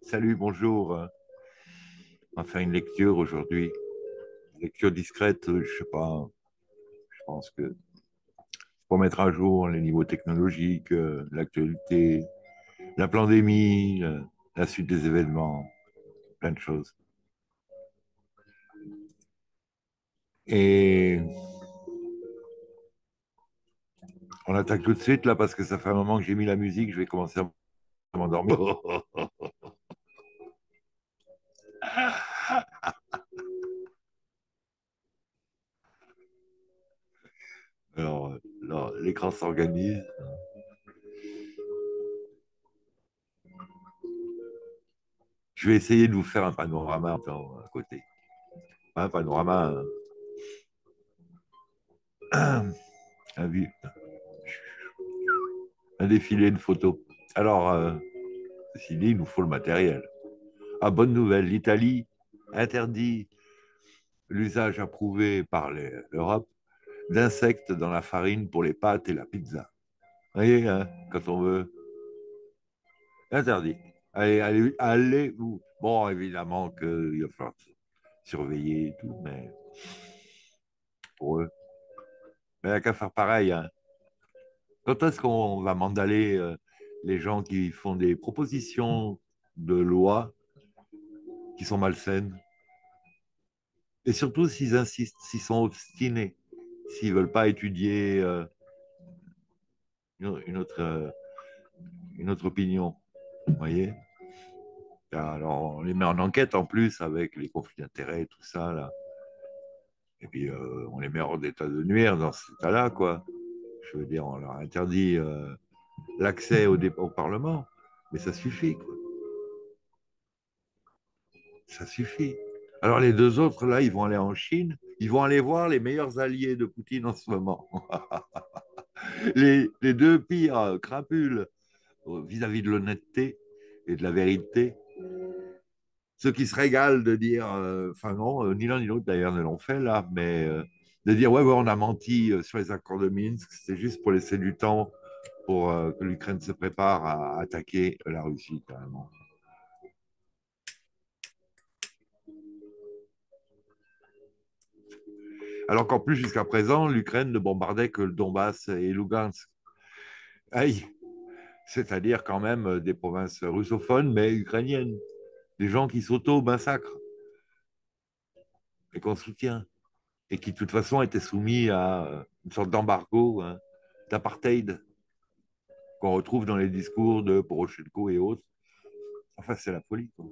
Salut, bonjour. On va faire une lecture aujourd'hui. Lecture discrète, je sais pas, je pense que pour mettre à jour les niveaux technologiques, l'actualité, la pandémie, la suite des événements, plein de choses. Et on attaque tout de suite là parce que ça fait un moment que j'ai mis la musique, je vais commencer à m'endormir. Alors, l'écran s'organise. Je vais essayer de vous faire un panorama à côté. Un panorama, un, vu- un défilé de photos. Alors, ceci dit, il nous faut le matériel. Ah, bonne nouvelle, l'Italie interdit l'usage approuvé par l'Europe d'insectes dans la farine pour les pâtes et la pizza. Vous voyez, hein, quand on veut, interdit. Allez, vous. Bon, évidemment qu'il va falloir surveiller et tout, mais pour eux. Mais il n'y a qu'à faire pareil. Hein. Quand est-ce qu'on va mandaler les gens qui font des propositions de loi qui sont malsaines? Et surtout s'ils insistent, s'ils sont obstinés, s'ils ne veulent pas étudier une autre, une autre opinion. Vous voyez? Alors, on les met en enquête en plus avec les conflits d'intérêts et tout ça, là. Et puis, on les met hors d'état de nuire dans cet état-là, quoi. Je veux dire, on leur interdit l'accès au Parlement. Mais ça suffit, quoi. Ça suffit. Alors, les deux autres, là, ils vont aller en Chine. Ils vont aller voir les meilleurs alliés de Poutine en ce moment. Les deux pires crapules vis-à-vis de l'honnêteté et de la vérité. Ceux qui se régalent de dire, enfin non, ni l'un ni l'autre d'ailleurs ne l'ont fait là, mais de dire ouais, ouais, on a menti sur les accords de Minsk, c'est juste pour laisser du temps pour que l'Ukraine se prépare à attaquer la Russie carrément. Alors qu'en plus, jusqu'à présent, l'Ukraine ne bombardait que le Donbass et Lugansk. Aïe, c'est-à-dire quand même des provinces russophones mais ukrainiennes, des gens qui s'auto-massacrent et qu'on soutient. Et qui de toute façon étaient soumis à une sorte d'embargo, hein, d'apartheid qu'on retrouve dans les discours de Poroshenko et autres. Enfin, c'est la folie, quoi.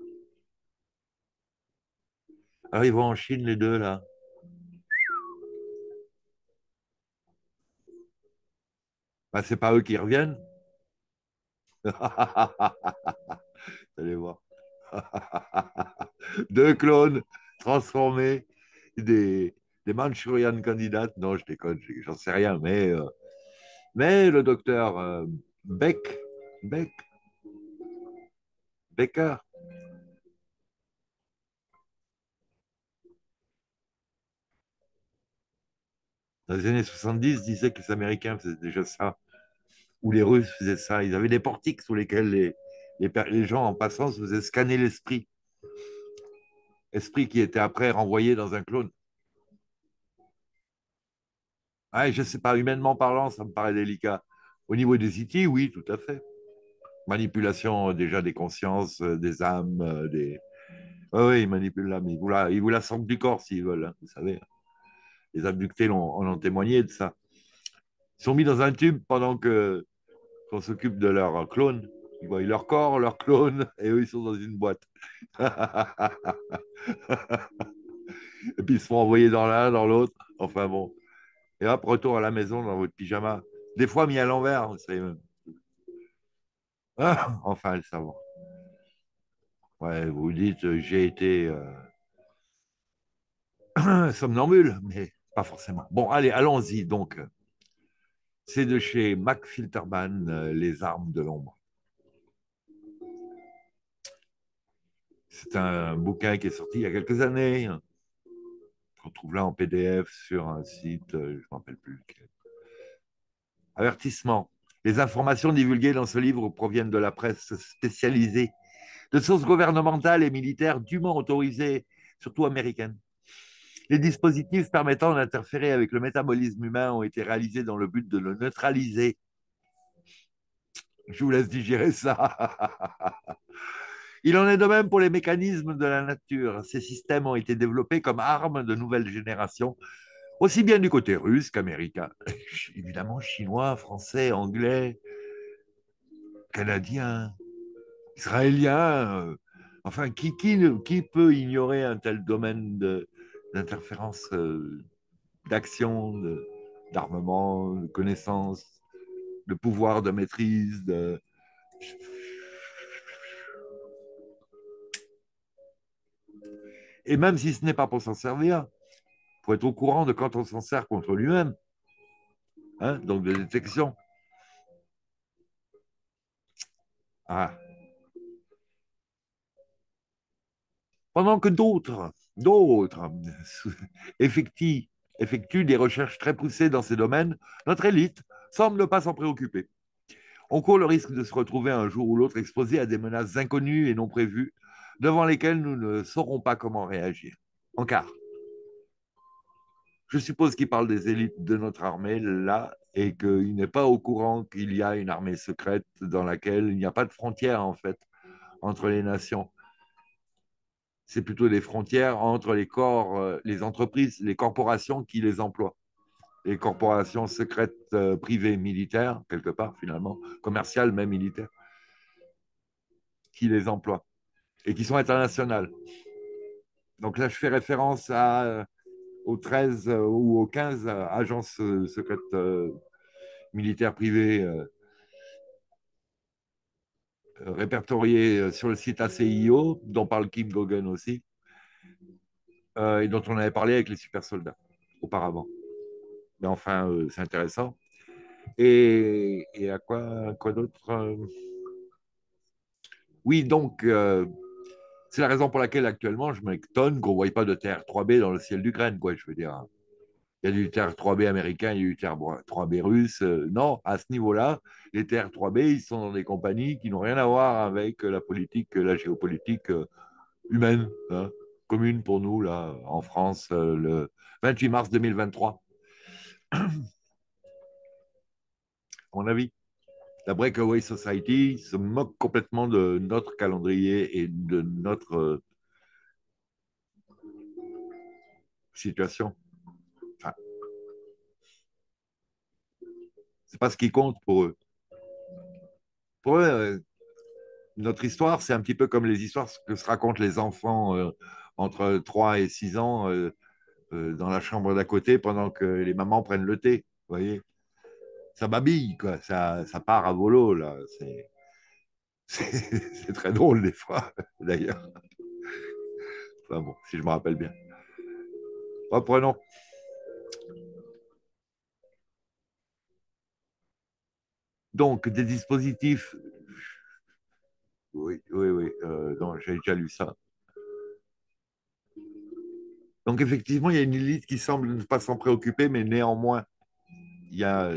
Alors, ils vont en Chine, les deux, là. Ben, c'est pas eux qui reviennent. Vous allez voir. Deux clones transformés, des, des Manchurian candidates. Non, je déconne, j'en sais rien. Mais le docteur Beck, Beck, Becker, dans les années 70, disait que les Américains faisaient déjà ça. Où les Russes faisaient ça. Ils avaient des portiques sous lesquels les gens en passant se faisaient scanner l'esprit. Esprit qui était après renvoyé dans un clone. Ah, je ne sais pas, humainement parlant, ça me paraît délicat. Au niveau des IT, oui, tout à fait. Manipulation déjà des consciences, des âmes, des. Oui, oui, ils manipulent l'âme. Ils vous la sortent du corps s'ils veulent, hein, vous savez. Les abductés en ont témoigné de ça. Ils sont mis dans un tube pendant que qu'on s'occupe de leur clone. Ils voient leur corps, leur clone, et eux, ils sont dans une boîte. Et puis ils se font envoyer dans l'un, dans l'autre. Enfin bon. Et hop, retour à la maison dans votre pyjama. Des fois mis à l'envers, vous savez même. Ah, enfin, le savoir. Ouais, vous vous dites, j'ai été somnambule, mais pas forcément. Bon, allez, allons-y. Donc, c'est de chez Mac Filterman, Les armes de l'ombre. C'est un bouquin qui est sorti il y a quelques années, qu'on trouve là en PDF sur un site, je ne me rappelle plus lequel. Avertissement. Les informations divulguées dans ce livre proviennent de la presse spécialisée de sources gouvernementales et militaires dûment autorisées, surtout américaines. Les dispositifs permettant d'interférer avec le métabolisme humain ont été réalisés dans le but de le neutraliser. Je vous laisse digérer ça. Il en est de même pour les mécanismes de la nature. Ces systèmes ont été développés comme armes de nouvelle génération, aussi bien du côté russe qu'américain. Évidemment, chinois, français, anglais, canadien, israélien. Enfin, qui peut ignorer un tel domaine d'interférence, d'action, d'armement, de connaissance, de pouvoir, de maîtrise, de... Et même si ce n'est pas pour s'en servir, pour être au courant de quand on s'en sert contre lui-même, hein, donc de détection. Ah. Pendant que d'autres effectuent, effectuent des recherches très poussées dans ces domaines, notre élite semble ne pas s'en préoccuper. On court le risque de se retrouver un jour ou l'autre exposé à des menaces inconnues et non prévues, devant lesquelles nous ne saurons pas comment réagir. En cas, je suppose qu'il parle des élites de notre armée là et qu'il n'est pas au courant qu'il y a une armée secrète dans laquelle il n'y a pas de frontières en fait entre les nations. C'est plutôt des frontières entre les corps, les entreprises, les corporations qui les emploient. Les corporations secrètes privées militaires, quelque part finalement, commerciales même militaires, qui les emploient et qui sont internationales. Donc là, je fais référence aux 13 ou aux 15 agences secrètes militaires privées répertoriées sur le site ACIO, dont parle Kim Gogan aussi, et dont on avait parlé avec les super soldats auparavant. Mais enfin, c'est intéressant. Et à quoi d'autre Oui, donc, c'est la raison pour laquelle actuellement, je m'étonne qu'on ne voit pas de TR-3B dans le ciel d'Ukraine, quoi, je veux dire. Il y a du TR-3B américain, il y a du TR-3B russe. Non, à ce niveau-là, les TR-3B, ils sont dans des compagnies qui n'ont rien à voir avec la politique, la géopolitique humaine, hein, commune pour nous, là, en France, le 28 mars 2023, à mon avis. La Breakaway Society se moque complètement de notre calendrier et de notre situation. Enfin, c'est pas ce qui compte pour eux. Pour eux, notre histoire, c'est un petit peu comme les histoires que se racontent les enfants entre 3 et 6 ans dans la chambre d'à côté pendant que les mamans prennent le thé. Vous voyez, ça babille, quoi. Ça part à volo, là. C'est très drôle, des fois, d'ailleurs. Enfin bon, si je me rappelle bien. Reprenons. Donc, des dispositifs. Oui, oui, oui. Non, j'ai déjà lu ça. Donc, effectivement, il y a une élite qui semble ne pas s'en préoccuper, mais néanmoins, il y a.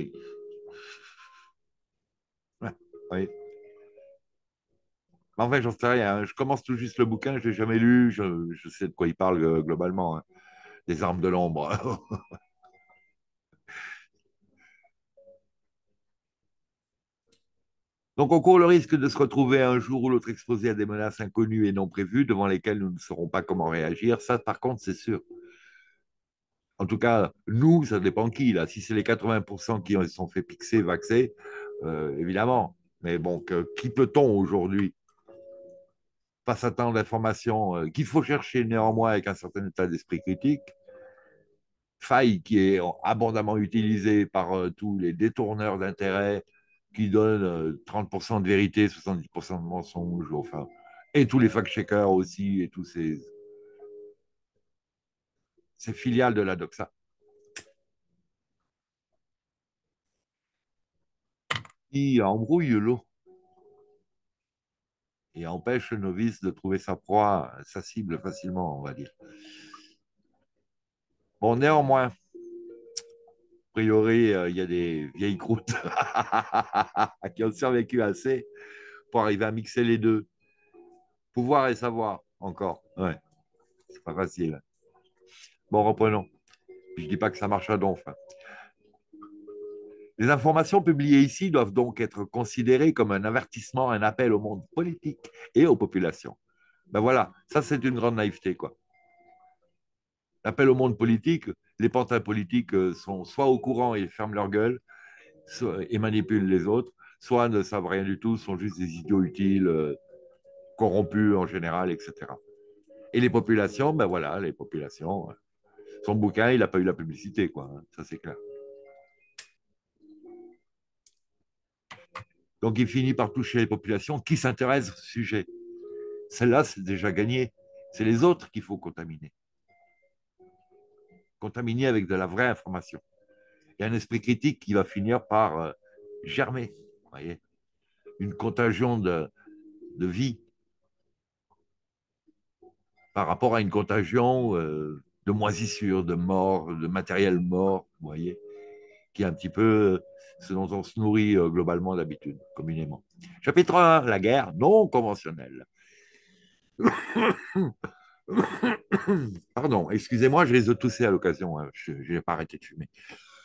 Ouais, oui. En fait, j'en sais rien. Je commence tout juste le bouquin, je l'ai jamais lu. Je sais de quoi il parle globalement, hein. Des armes de l'ombre. Donc, on court le risque de se retrouver un jour ou l'autre exposé à des menaces inconnues et non prévues, devant lesquelles nous ne saurons pas comment réagir. Ça, par contre, c'est sûr. En tout cas, nous, ça dépend qui, là. Si c'est les 80% qui se sont fait pixer, vaxer, évidemment. Mais bon, qui peut-on aujourd'hui, face à tant d'informations, qu'il faut chercher néanmoins avec un certain état d'esprit critique, faille qui est abondamment utilisée par tous les détourneurs d'intérêt qui donnent 30% de vérité, 70% de mensonges, enfin, et tous les fact-checkers aussi, et tous ces filiales de la doxa, qui embrouillent l'eau et empêchent le novice de trouver sa proie, sa cible facilement, on va dire. Bon, néanmoins, a priori, il y a des vieilles croûtes qui ont survécu assez pour arriver à mixer les deux. Pouvoir et savoir, encore. Ouais, c'est pas facile. Bon, reprenons. Je dis pas que ça marche à donf, hein. Les informations publiées ici doivent donc être considérées comme un avertissement, un appel au monde politique et aux populations. Ben voilà, ça c'est une grande naïveté, quoi. L'appel au monde politique, les pantins politiques sont soit au courant et ferment leur gueule et manipulent les autres, soit ne savent rien du tout, sont juste des idiots utiles, corrompus en général, etc. Et les populations, ben voilà, les populations, son bouquin, il n'a pas eu la publicité, quoi, hein, ça c'est clair. Donc il finit par toucher les populations qui s'intéressent au sujet. Celle-là, c'est déjà gagné. C'est les autres qu'il faut contaminer. Contaminer avec de la vraie information. Il y a un esprit critique qui va finir par germer. Vous voyez, une contagion de vie par rapport à une contagion de moisissure, de mort, de matériel mort, vous voyez, qui est un petit peu ce dont on se nourrit globalement d'habitude, communément. Chapitre 1, la guerre non conventionnelle. Pardon, excusez-moi, je risque de tousser à l'occasion, hein. Je n'ai pas arrêté de fumer.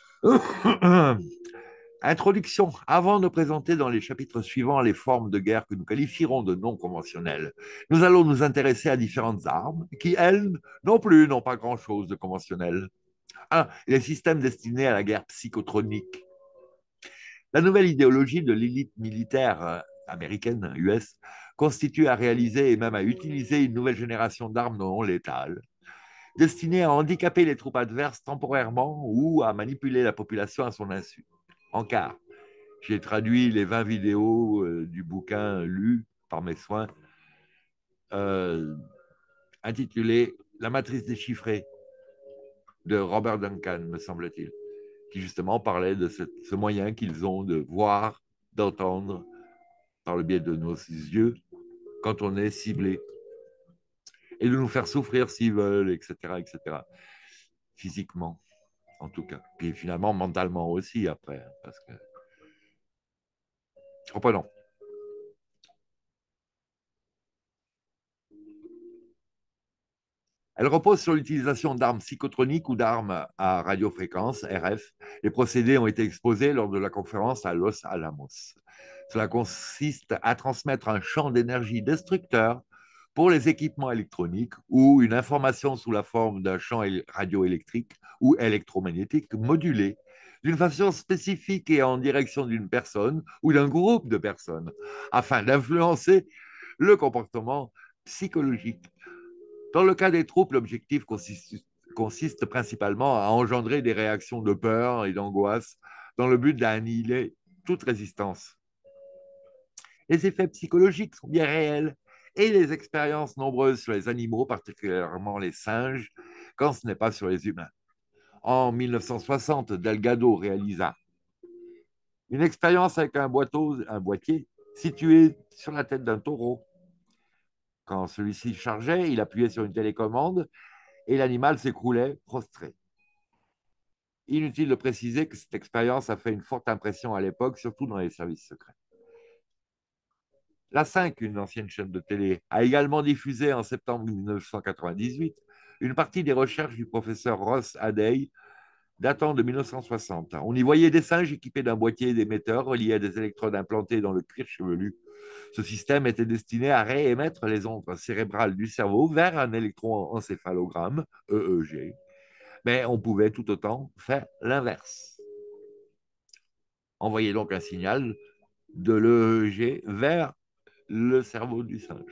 Introduction. Avant de présenter dans les chapitres suivants les formes de guerre que nous qualifierons de non conventionnelles, nous allons nous intéresser à différentes armes qui, elles, non plus, n'ont pas grand-chose de conventionnel. 1. Les systèmes destinés à la guerre psychotronique. La nouvelle idéologie de l'élite militaire américaine, US, constitue à réaliser et même à utiliser une nouvelle génération d'armes non létales, destinées à handicaper les troupes adverses temporairement ou à manipuler la population à son insu. En quart, j'ai traduit les 20 vidéos du bouquin lu par mes soins, euh, intitulé La matrice déchiffrée de Robert Duncan, me semble-t-il, qui justement parlait de ce moyen qu'ils ont de voir, d'entendre par le biais de nos yeux quand on est ciblé et de nous faire souffrir s'ils veulent, etc., etc. Physiquement, en tout cas. Puis finalement, mentalement aussi, après. Parce que... Reprenons. Elle repose sur l'utilisation d'armes psychotroniques ou d'armes à radiofréquence, RF. Les procédés ont été exposés lors de la conférence à Los Alamos. Cela consiste à transmettre un champ d'énergie destructeur pour les équipements électroniques ou une information sous la forme d'un champ radioélectrique ou électromagnétique modulé d'une façon spécifique et en direction d'une personne ou d'un groupe de personnes afin d'influencer le comportement psychologique. Dans le cas des troupes, l'objectif consiste principalement à engendrer des réactions de peur et d'angoisse dans le but d'annihiler toute résistance. Les effets psychologiques sont bien réels et les expériences nombreuses sur les animaux, particulièrement les singes, quand ce n'est pas sur les humains. En 1960, Delgado réalisa une expérience avec un boîtier situé sur la tête d'un taureau. Quand celui-ci chargeait, il appuyait sur une télécommande et l'animal s'écroulait prostré. Inutile de préciser que cette expérience a fait une forte impression à l'époque, surtout dans les services secrets. La 5, une ancienne chaîne de télé, a également diffusé en septembre 1998 une partie des recherches du professeur Ross Adey datant de 1960. On y voyait des singes équipés d'un boîtier d'émetteur relié à des électrodes implantées dans le cuir chevelu. Ce système était destiné à réémettre les ondes cérébrales du cerveau vers un électroencéphalogramme, EEG, mais on pouvait tout autant faire l'inverse. Envoyer donc un signal de l'EEG vers le cerveau du singe.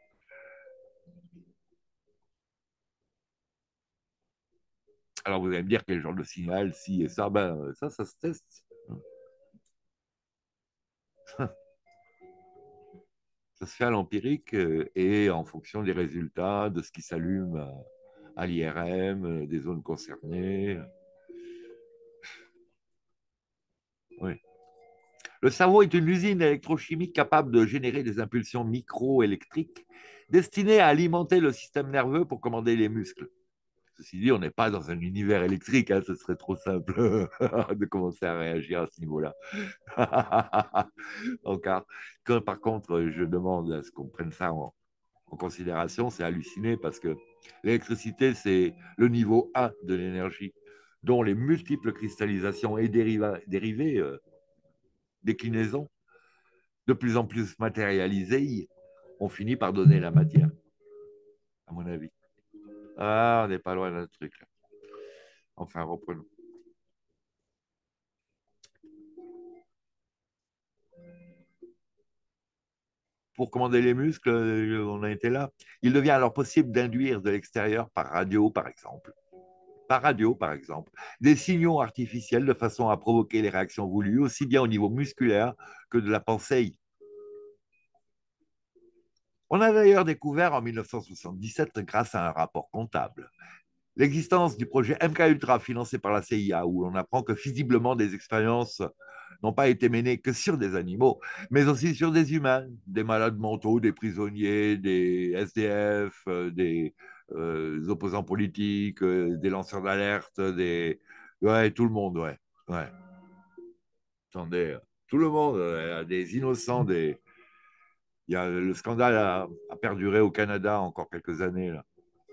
Alors vous allez me dire quel genre de signal, si et ça, ben ça se teste. Ça se fait à l'empirique et en fonction des résultats, de ce qui s'allume à l'IRM, des zones concernées. Oui. Le cerveau est une usine électrochimique capable de générer des impulsions microélectriques destinées à alimenter le système nerveux pour commander les muscles. Ceci dit, on n'est pas dans un univers électrique, hein, ce serait trop simple de commencer à réagir à ce niveau-là. Donc, par contre, je demande à ce qu'on prenne ça en considération, c'est halluciné parce que l'électricité, c'est le niveau 1 de l'énergie, dont les multiples cristallisations et dérivés, déclinaisons, de plus en plus matérialisées, ont fini par donner la matière, à mon avis. Ah, on n'est pas loin d'un truc, là. Enfin, reprenons. Pour commander les muscles, on a été là. Il devient alors possible d'induire de l'extérieur par radio, par exemple. Par radio, par exemple, des signaux artificiels de façon à provoquer les réactions voulues, aussi bien au niveau musculaire que de la pensée. On a d'ailleurs découvert en 1977, grâce à un rapport comptable, l'existence du projet MK Ultra financé par la CIA, où on apprend que visiblement des expériences n'ont pas été menées que sur des animaux, mais aussi sur des humains, des malades mentaux, des prisonniers, des SDF, des opposants politiques, des lanceurs d'alerte, des... Ouais, tout le monde, ouais. Ouais. Attendez, tout le monde, des innocents, des... Il y a, le scandale a perduré au Canada encore quelques années, là.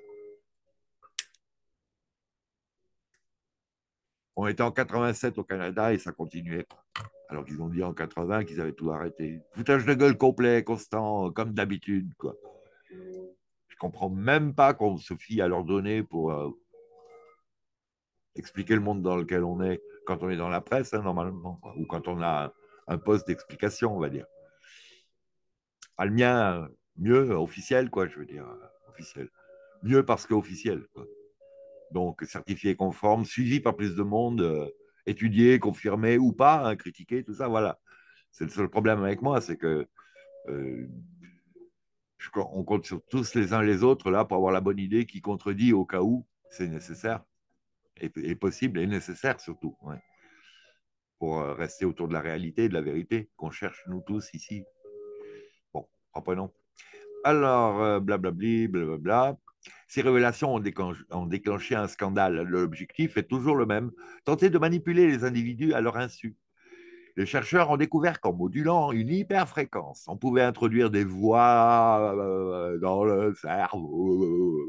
On était en 87 au Canada et ça continuait. Alors qu'ils ont dit en 80 qu'ils avaient tout arrêté. Foutage de gueule complet, constant, comme d'habitude, quoi. Je comprends même pas qu'on se fie à leurs données pour expliquer le monde dans lequel on est quand on est dans la presse, hein, normalement, quoi. Ou quand on a un poste d'explication, on va dire. Ah, le mien, mieux, officiel, quoi, je veux dire, officiel. Mieux parce qu'officiel, quoi. Donc, certifié conforme, suivi par plus de monde, étudié, confirmé ou pas, hein, critiqué, tout ça, voilà. C'est le seul problème avec moi, c'est que euh, on compte sur tous les uns les autres là pour avoir la bonne idée qui contredit au cas où c'est nécessaire et possible et nécessaire surtout, ouais, pour rester autour de la réalité et de la vérité qu'on cherche nous tous ici. Bon, reprenons. Alors, blablabli, blablabla. Ces révélations ont déclenché un scandale. L'objectif est toujours le même, tenter de manipuler les individus à leur insu. Les chercheurs ont découvert qu'en modulant une hyperfréquence, on pouvait introduire des voix dans le cerveau.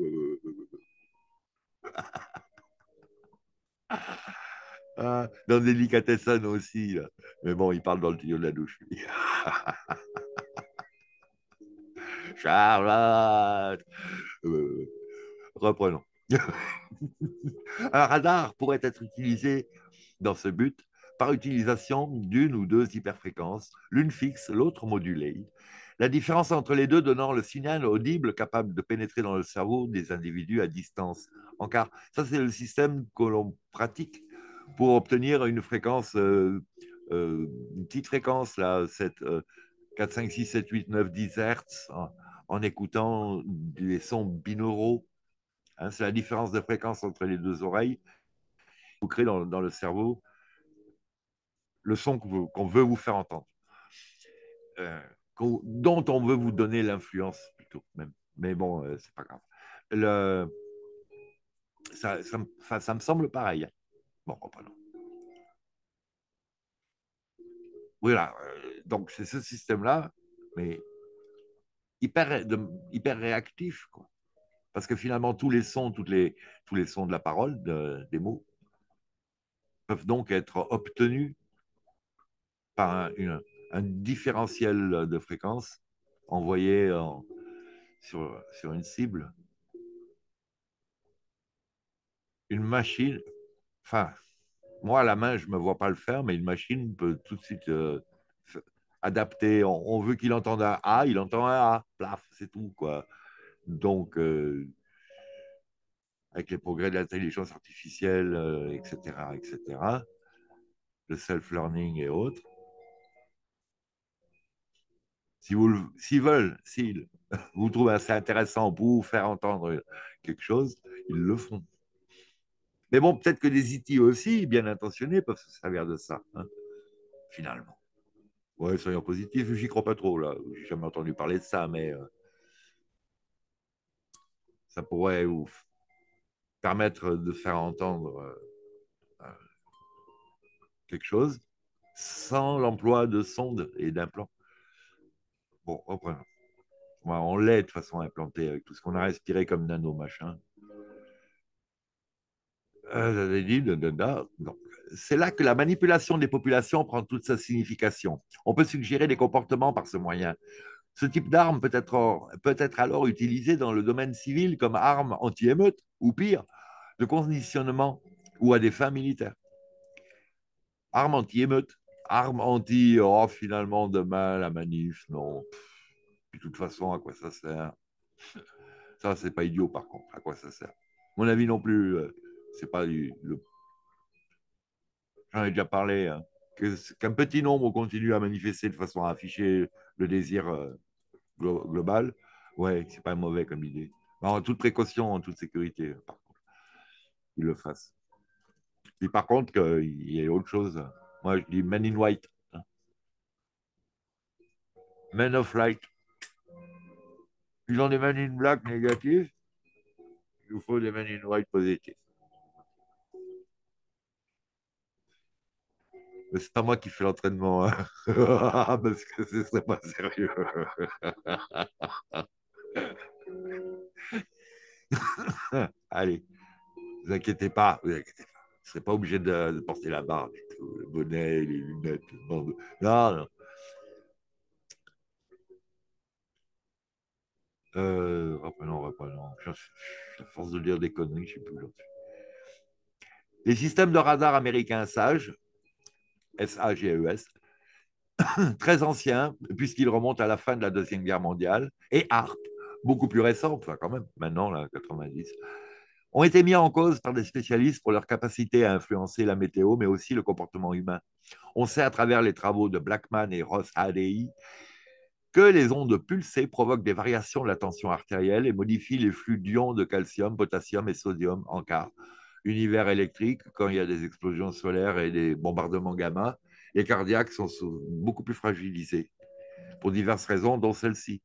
Ah, dans Delicatessen aussi, là. Mais bon, il parle dans le tuyau de la douche. Charlotte. Euh, reprenons. Un radar pourrait être utilisé dans ce but par utilisation d'une ou deux hyperfréquences, l'une fixe, l'autre modulée. La différence entre les deux donnant le signal audible capable de pénétrer dans le cerveau des individus à distance. En car, ça c'est le système que l'on pratique pour obtenir une fréquence, une petite fréquence, là, 4, 5, 6, 7, 8, 9, 10 Hertz, en écoutant des sons binauraux. Hein, c'est la différence de fréquence entre les deux oreilles. Vous créez dans le cerveau le son qu'on veut vous faire entendre, euh, dont on veut vous donner l'influence plutôt même. Mais bon, c'est pas grave. Le, ça me semble pareil. Bon, reprenons. Voilà, donc c'est ce système-là, mais hyper, hyper réactif, quoi. Parce que finalement, tous les sons, tous les sons de la parole, des mots, peuvent donc être obtenus par un différentiel de fréquence envoyé sur une cible. Une machine, enfin, moi à la main, je ne me vois pas le faire, mais une machine peut tout de suite adapter. On veut qu'il entende un A, il entend un A, plaf, c'est tout, quoi. Donc, avec les progrès de l'intelligence artificielle, etc., etc., le self-learning et autres, si s'ils veulent, s'ils vous trouvent assez intéressant pour vous faire entendre quelque chose, ils le font. Mais bon, peut-être que les IT aussi, bien intentionnés, peuvent se servir de ça, hein, finalement. Ouais, soyons positifs, j'y crois pas trop, là. J'ai jamais entendu parler de ça, mais ça pourrait vous permettre de faire entendre quelque chose sans l'emploi de sondes et d'implants. Bon, reprenons. Ouais, on l'est de toute façon implanté avec tout ce qu'on a respiré comme nano machin. J'avais dit, donc, c'est là que la manipulation des populations prend toute sa signification. On peut suggérer des comportements par ce moyen. Ce type d'arme peut être alors utilisé dans le domaine civil comme arme anti-émeute ou pire, de conditionnement ou à des fins militaires. Arme anti-émeute, arme anti, oh finalement demain la manif, non. Puis, de toute façon, à quoi ça sert? Ça, c'est pas idiot par contre, à quoi ça sert? Mon avis non plus, c'est pas j'en ai déjà parlé, hein, qu'un petit nombre continue à manifester de façon à afficher le désir global, ouais, c'est pas mauvais comme idée. En toute précaution, en toute sécurité, par contre, qu'ils le fassent. Et par contre, il y a autre chose. Moi, je dis Men in White, hein. Men of Light. Ils ont des Men in Black négatifs, il vous faut des Men in White positifs. Mais c'est pas moi qui fais l'entraînement, hein. Parce que ce serait pas sérieux. Allez, vous inquiétez pas, vous inquiétez pas. Vous ne serez pas obligé de porter la barbe, le bonnet, les lunettes. Non, non. Reprenons. À force de dire des conneries, je ne sais plus. Les systèmes de radar américains SAGE, SAGES, très anciens, puisqu'ils remontent à la fin de la Deuxième Guerre mondiale, et HARP, beaucoup plus récents, enfin quand même, maintenant, là, 90, ont été mis en cause par des spécialistes pour leur capacité à influencer la météo, mais aussi le comportement humain. On sait à travers les travaux de Blackman et Ross ADI que les ondes pulsées provoquent des variations de la tension artérielle et modifient les flux d'ions de calcium, potassium et sodium en cas univers électrique, quand il y a des explosions solaires et des bombardements gamma, les cardiaques sont beaucoup plus fragilisés pour diverses raisons, dont celle-ci.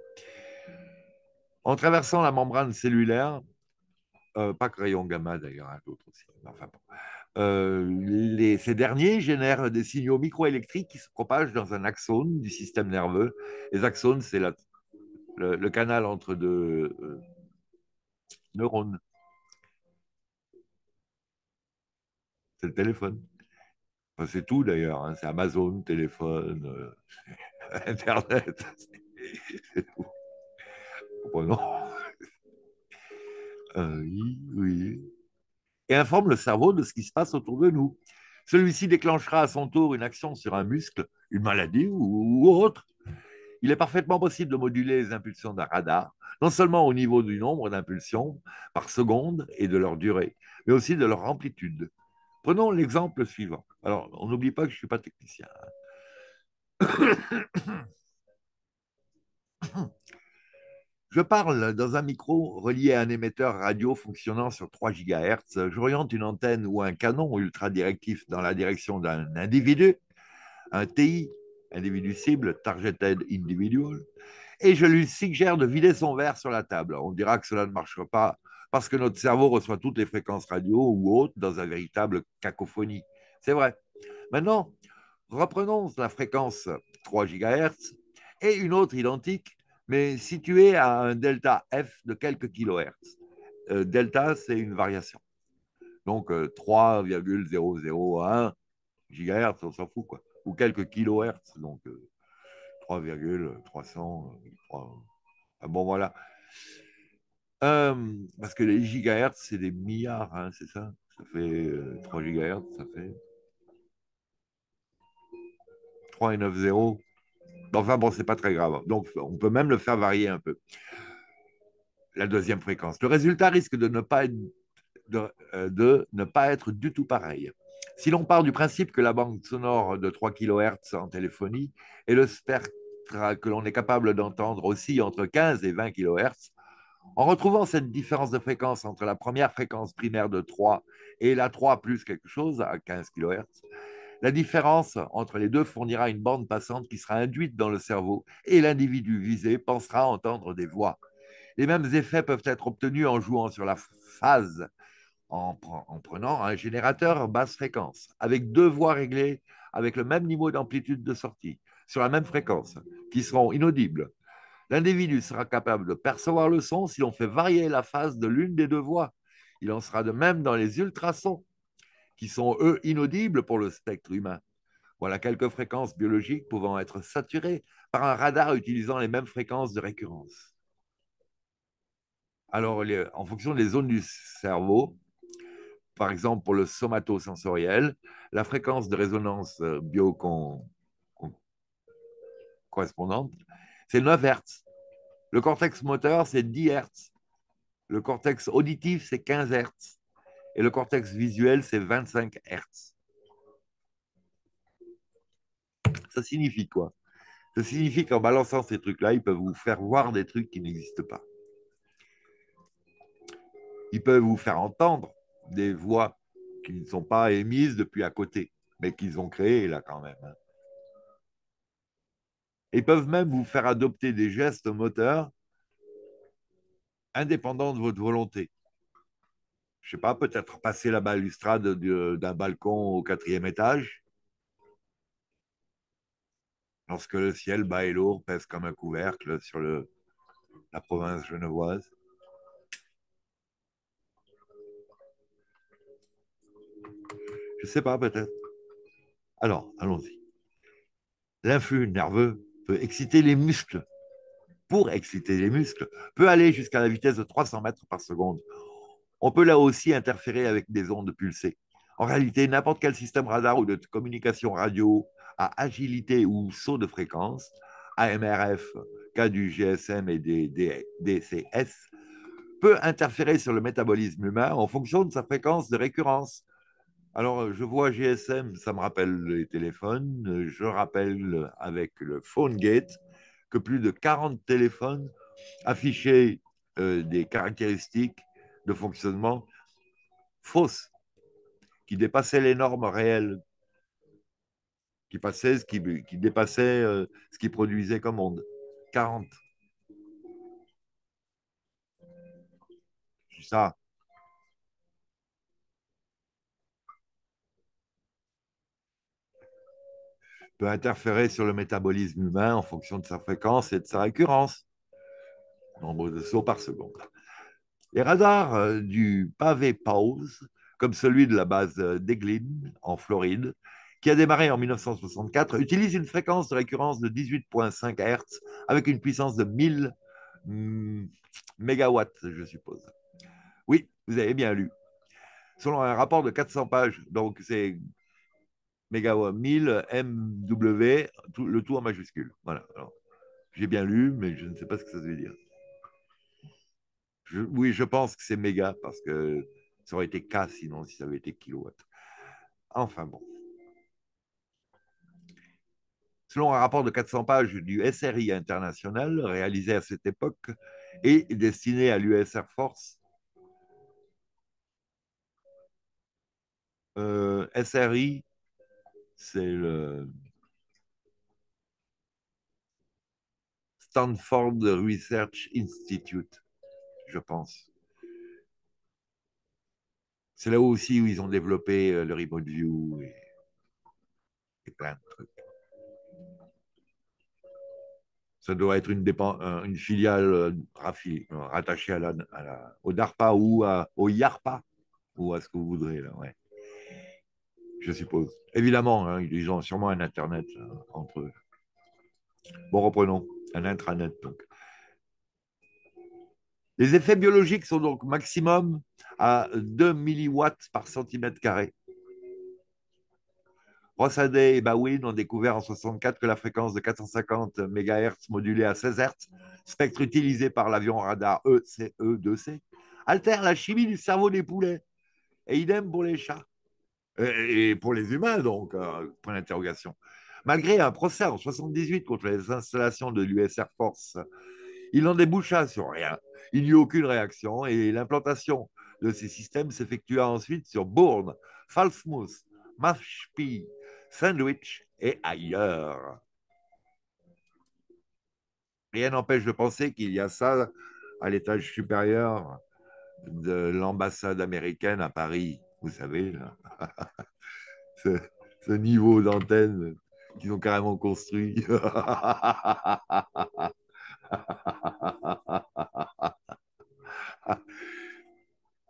En traversant la membrane cellulaire, pas que rayon gamma d'ailleurs, hein, d'autres aussi. Enfin, bon. Ces derniers génèrent des signaux microélectriques qui se propagent dans un axone du système nerveux. Les axones, c'est le canal entre deux neurones. C'est le téléphone. Enfin, c'est tout d'ailleurs, hein. C'est Amazon, téléphone, Internet. C'est tout. Bon, oui, oui. Et informe le cerveau de ce qui se passe autour de nous. Celui-ci déclenchera à son tour une action sur un muscle, une maladie ou autre. Il est parfaitement possible de moduler les impulsions d'un radar, non seulement au niveau du nombre d'impulsions par seconde et de leur durée, mais aussi de leur amplitude. Prenons l'exemple suivant. Alors, on n'oublie pas que je ne suis pas technicien. Je parle dans un micro relié à un émetteur radio fonctionnant sur 3 GHz. J'oriente une antenne ou un canon ultra directif dans la direction d'un individu, un TI, individu cible, Targeted Individual, et je lui suggère de vider son verre sur la table. On dira que cela ne marchera pas parce que notre cerveau reçoit toutes les fréquences radio ou autres dans une véritable cacophonie. C'est vrai. Maintenant, reprenons la fréquence 3 GHz et une autre identique, mais située à un delta F de quelques kilohertz. Delta, c'est une variation. Donc 3,001 GHz, on s'en fout, quoi. Ou quelques kilohertz, donc 3,300. Ah, bon, voilà. Parce que les gigahertz, c'est des milliards, hein, c'est ça? Ça fait 3 gigahertz, ça fait 3,90. Enfin bon, c'est pas très grave. Donc, on peut même le faire varier un peu, la deuxième fréquence. Le résultat risque de ne pas être du tout pareil. Si l'on part du principe que la bande sonore de 3 kHz en téléphonie et le spectre que l'on est capable d'entendre aussi entre 15 et 20 kHz, en retrouvant cette différence de fréquence entre la première fréquence primaire de 3 et la 3 plus quelque chose à 15 kHz, la différence entre les deux fournira une bande passante qui sera induite dans le cerveau et l'individu visé pensera entendre des voix. Les mêmes effets peuvent être obtenus en jouant sur la phase en prenant un générateur basse fréquence avec deux voix réglées avec le même niveau d'amplitude de sortie sur la même fréquence qui seront inaudibles. L'individu sera capable de percevoir le son si l'on fait varier la phase de l'une des deux voix. Il en sera de même dans les ultrasons, qui sont, eux, inaudibles pour le spectre humain. Voilà quelques fréquences biologiques pouvant être saturées par un radar utilisant les mêmes fréquences de récurrence. Alors, en fonction des zones du cerveau, par exemple pour le somatosensoriel, la fréquence de résonance correspondante, c'est 9 Hz. Le cortex moteur, c'est 10 Hz. Le cortex auditif, c'est 15 Hz. Et le cortex visuel, c'est 25 Hz. Ça signifie quoi? Ça signifie qu'en balançant ces trucs-là, ils peuvent vous faire voir des trucs qui n'existent pas. Ils peuvent vous faire entendre des voix qui ne sont pas émises depuis à côté, mais qu'ils ont créées là quand même. Ils peuvent même vous faire adopter des gestes moteurs indépendants de votre volonté. Je sais pas, peut-être passer la balustrade d'un balcon au 4e étage, lorsque le ciel bas et lourd pèse comme un couvercle sur la province genevoise. Je sais pas, peut-être. Alors, allons-y. L'influx nerveux peut exciter les muscles. Pour exciter les muscles, peut aller jusqu'à la vitesse de 300 mètres par seconde. On peut là aussi interférer avec des ondes pulsées. En réalité, n'importe quel système radar ou de communication radio à agilité ou saut de fréquence, AMRF, cas du GSM et des DCS, peut interférer sur le métabolisme humain en fonction de sa fréquence de récurrence. Alors, je vois GSM, ça me rappelle les téléphones. Je rappelle avec le PhoneGate que plus de 40 téléphones affichaient des caractéristiques de fonctionnement fausses, qui dépassaient les normes réelles, qui dépassaient ce qu'ils produisaient comme onde. 40. Ça peut interférer sur le métabolisme humain en fonction de sa fréquence et de sa récurrence, nombre de sauts par seconde. Les radars du pavé Pause, comme celui de la base d'Eglin, en Floride, qui a démarré en 1964, utilise une fréquence de récurrence de 18,5 Hz avec une puissance de 1000 mégawatts, je suppose. Oui, vous avez bien lu. Selon un rapport de 400 pages, donc c'est mégawatt 1000 MW, le tout en majuscule. Voilà. Alors, j'ai bien lu, mais je ne sais pas ce que ça veut dire. Oui, je pense que c'est méga parce que ça aurait été K sinon si ça avait été kilowatt. Enfin bon. Selon un rapport de 400 pages du SRI international réalisé à cette époque et destiné à l'US Air Force, SRI, c'est le Stanford Research Institute, je pense. C'est là aussi où ils ont développé le Remote View et plein de trucs. Ça doit être une filiale rattachée au DARPA ou au YARPA, ou à ce que vous voudrez, là, ouais, je suppose. Évidemment, hein, ils ont sûrement un Internet entre eux. Bon, reprenons. Un intranet, donc. Les effets biologiques sont donc maximum à 2 milliwatts par centimètre carré. Rossaday et Bawin ont découvert en 64 que la fréquence de 450 MHz modulée à 16 Hz, spectre utilisé par l'avion radar ECE-2C, altère la chimie du cerveau des poulets. Et idem pour les chats. Et pour les humains, donc, point d'interrogation. Malgré un procès en 78 contre les installations de l'US Air Force, il n'en déboucha sur rien. Il n'y eut aucune réaction et l'implantation de ces systèmes s'effectua ensuite sur Bourne, Falmouth, Mashpee, Sandwich et ailleurs. Rien n'empêche de penser qu'il y a ça à l'étage supérieur de l'ambassade américaine à Paris. Vous savez, là, ce, ce niveau d'antenne qu'ils ont carrément construit.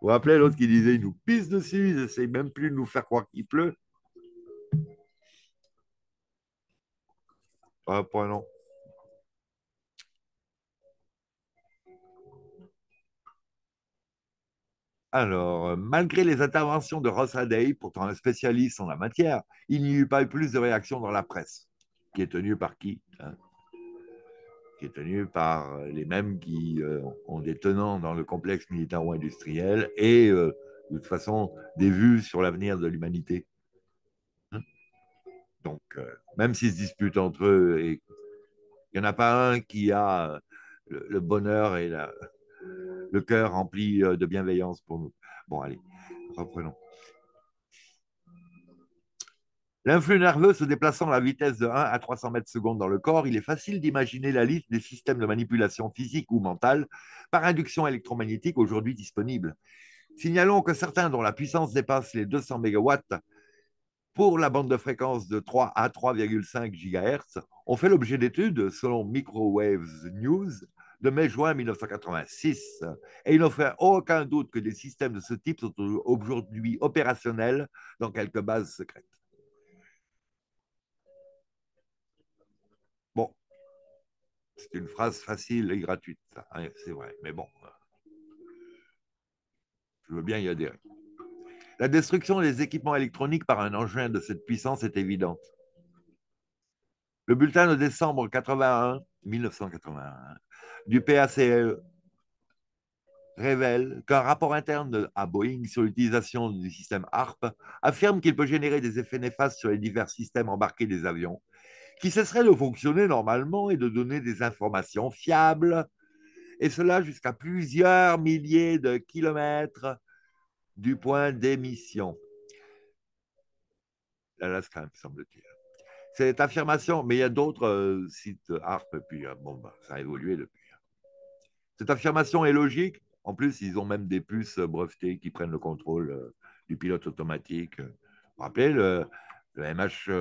vous rappelez l'autre qui disait, il nous pisse dessus, ils n'essayent même plus de nous faire croire qu'il pleut. Ah, point non. Alors, malgré les interventions de Ross Adey, pourtant un spécialiste en la matière, il n'y eut pas eu plus de réactions dans la presse, qui est tenue par qui, hein, qui est tenue par les mêmes qui ont des tenants dans le complexe militaro-industriel et, de toute façon, des vues sur l'avenir de l'humanité. Hein. Donc, même s'ils se disputent entre eux, et il n'y en a pas un qui a le bonheur et le cœur rempli de bienveillance pour nous. Bon, allez, reprenons. L'influx nerveux se déplaçant à la vitesse de 1 à 300 mètres secondes dans le corps, il est facile d'imaginer la liste des systèmes de manipulation physique ou mentale par induction électromagnétique aujourd'hui disponibles. Signalons que certains dont la puissance dépasse les 200 mégawatts pour la bande de fréquence de 3 à 3,5 GHz ont fait l'objet d'études selon Microwaves News de mai-juin 1986. Et il ne fait aucun doute que des systèmes de ce type sont aujourd'hui opérationnels dans quelques bases secrètes. Bon, c'est une phrase facile et gratuite, ça, hein, c'est vrai, mais bon, je veux bien y adhérer. La destruction des équipements électroniques par un engin de cette puissance est évidente. Le bulletin de décembre 1981 du PACE révèle qu'un rapport interne à Boeing sur l'utilisation du système HARP affirme qu'il peut générer des effets néfastes sur les divers systèmes embarqués des avions, qui cesseraient de fonctionner normalement et de donner des informations fiables, et cela jusqu'à plusieurs milliers de kilomètres du point d'émission. L'Alaska, me semble-t-il. Cette affirmation, mais il y a d'autres sites HARP, puis bon, bah, ça a évolué depuis. Cette affirmation est logique. En plus, ils ont même des puces brevetées qui prennent le contrôle du pilote automatique. Vous vous rappelez le MH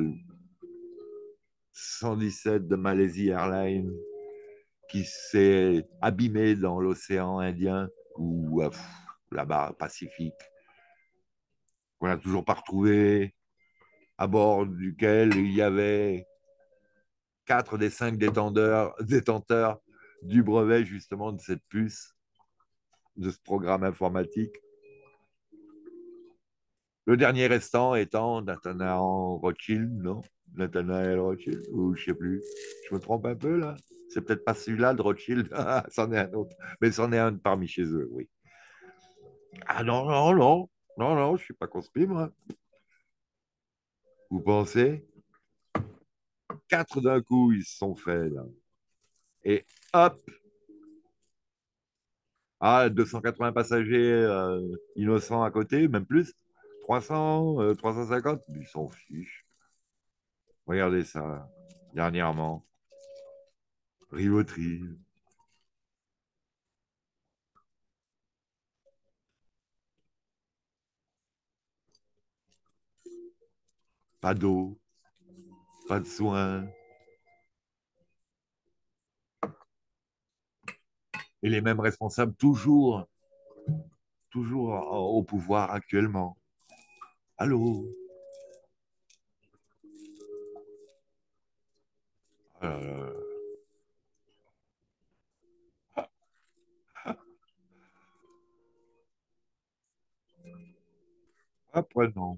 117 de Malaysia Airlines qui s'est abîmé dans l'océan Indien ou là-bas, Pacifique, qu'on n'a toujours pas retrouvé, à bord duquel il y avait 4 des 5 détenteurs du brevet justement de cette puce, de ce programme informatique. Le dernier restant étant Nathanael Rothschild, non? Nathanael Rothschild, ou je ne sais plus. Je me trompe un peu là? C'est peut-être pas celui-là de Rothschild, c'en est un autre. Mais c'en est un parmi chez eux, oui. Ah non, non, non, non, non, je ne suis pas conspi, moi. Vous pensez? 4 d'un coup, ils se sont faits là. Et hop, 280 passagers innocents à côté, même plus. 300, 350, ils s'en fichent. Regardez ça, dernièrement. Rivotril, pas d'eau, pas de soins. Et les mêmes responsables toujours au pouvoir actuellement. Allô? euh, Apprenons.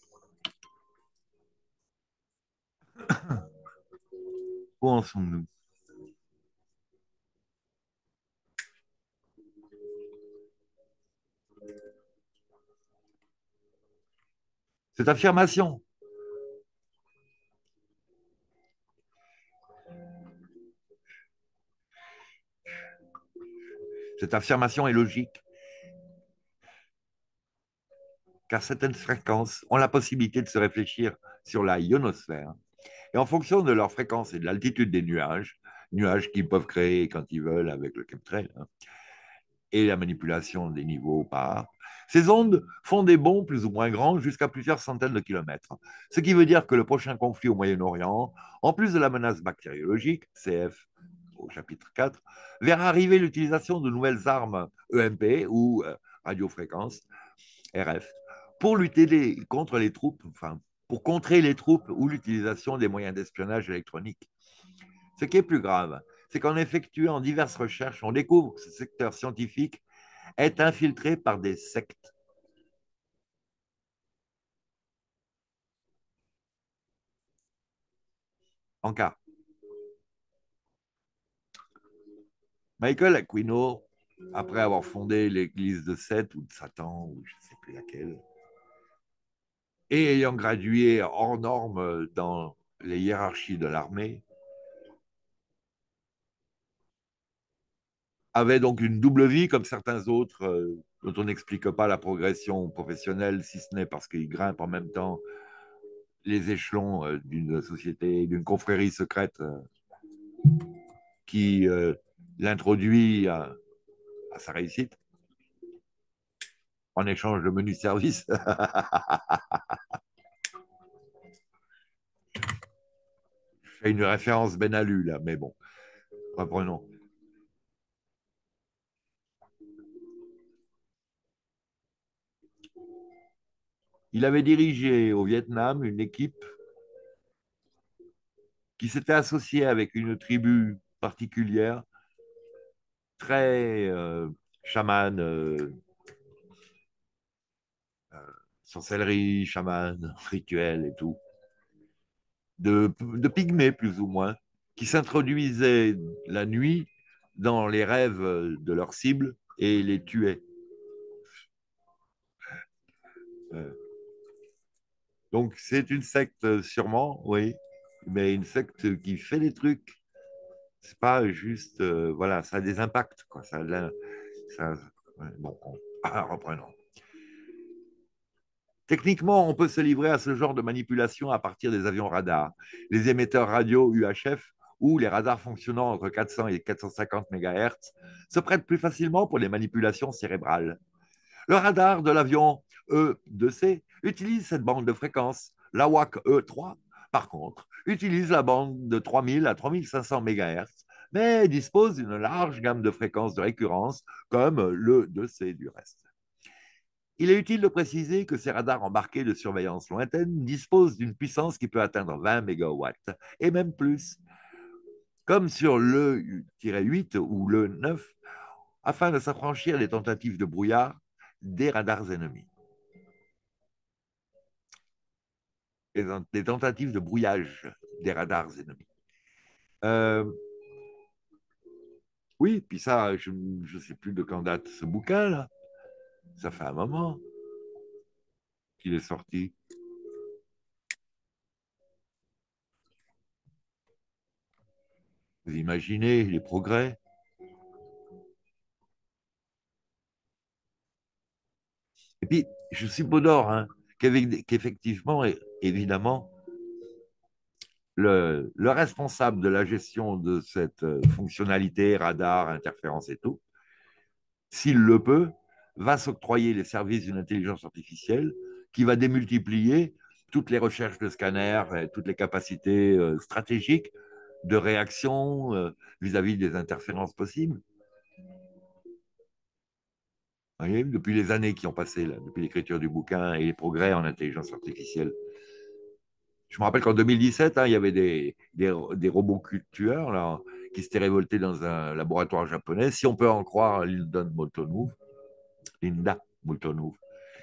Où en sommes-nous? Cette affirmation, cette affirmation est logique, car certaines fréquences ont la possibilité de se réfléchir sur la ionosphère. Et en fonction de leur fréquence et de l'altitude des nuages qu'ils peuvent créer quand ils veulent avec le chemtrail, hein, et la manipulation des niveaux par. Ces ondes font des bonds plus ou moins grands jusqu'à plusieurs centaines de kilomètres. Ce qui veut dire que le prochain conflit au Moyen-Orient, en plus de la menace bactériologique, CF au chapitre 4, verra arriver l'utilisation de nouvelles armes EMP ou radiofréquence, RF, pour lutter contre les troupes, enfin, pour contrer les troupes ou l'utilisation des moyens d'espionnage électronique. Ce qui est plus grave, c'est qu'en effectuant diverses recherches, on découvre que ce secteur scientifique est infiltré par des sectes. En cas, Michael Aquino, après avoir fondé l'église de Seth ou de Satan, ou je ne sais plus laquelle, et ayant gradué hors norme dans les hiérarchies de l'armée, avait donc une double vie comme certains autres dont on n'explique pas la progression professionnelle, si ce n'est parce qu'ils grimpent en même temps les échelons d'une société, d'une confrérie secrète qui l'introduit à sa réussite en échange de menus services. Je fais une référence Ben Alu là, mais bon, reprenons. Il avait dirigé au Vietnam une équipe qui s'était associée avec une tribu particulière, très chamane, sorcellerie, chaman, rituel et tout, de pygmées plus ou moins, qui s'introduisaient la nuit dans les rêves de leurs cibles et les tuaient. Euh, donc c'est une secte sûrement, oui, mais une secte qui fait des trucs. C'est pas juste, voilà, ça a des impacts, quoi. Ça, ouais, bon, reprenons. Techniquement, on peut se livrer à ce genre de manipulation à partir des avions radars, les émetteurs radio UHF ou les radars fonctionnant entre 400 et 450 MHz se prêtent plus facilement pour les manipulations cérébrales. Le radar de l'avion E2C utilise cette bande de fréquence. La WAC E3, par contre, utilise la bande de 3000 à 3500 MHz, mais dispose d'une large gamme de fréquences de récurrence, comme le 2C du reste. Il est utile de préciser que ces radars embarqués de surveillance lointaine disposent d'une puissance qui peut atteindre 20 mégawatts et même plus, comme sur le-8 ou le 9, afin de s'affranchir des tentatives de brouillard des radars ennemis. Des tentatives de brouillage des radars ennemis. Euh, oui, puis ça, je ne sais plus de quand date ce bouquin-là. Ça fait un moment qu'il est sorti. Vous imaginez les progrès. Et puis, je suis d'or hein, qu'effectivement, évidemment, le responsable de la gestion de cette fonctionnalité, radar, interférence et tout, s'il le peut, va s'octroyer les services d'une intelligence artificielle qui va démultiplier toutes les recherches de scanners, toutes les capacités stratégiques de réaction vis-à-vis des interférences possibles. Vous voyez, depuis les années qui ont passé, là, depuis l'écriture du bouquin et les progrès en intelligence artificielle. Je me rappelle qu'en 2017, hein, il y avait des robots tueurs là, qui s'étaient révoltés dans un laboratoire japonais, si on peut en croire Linda Moultonouve,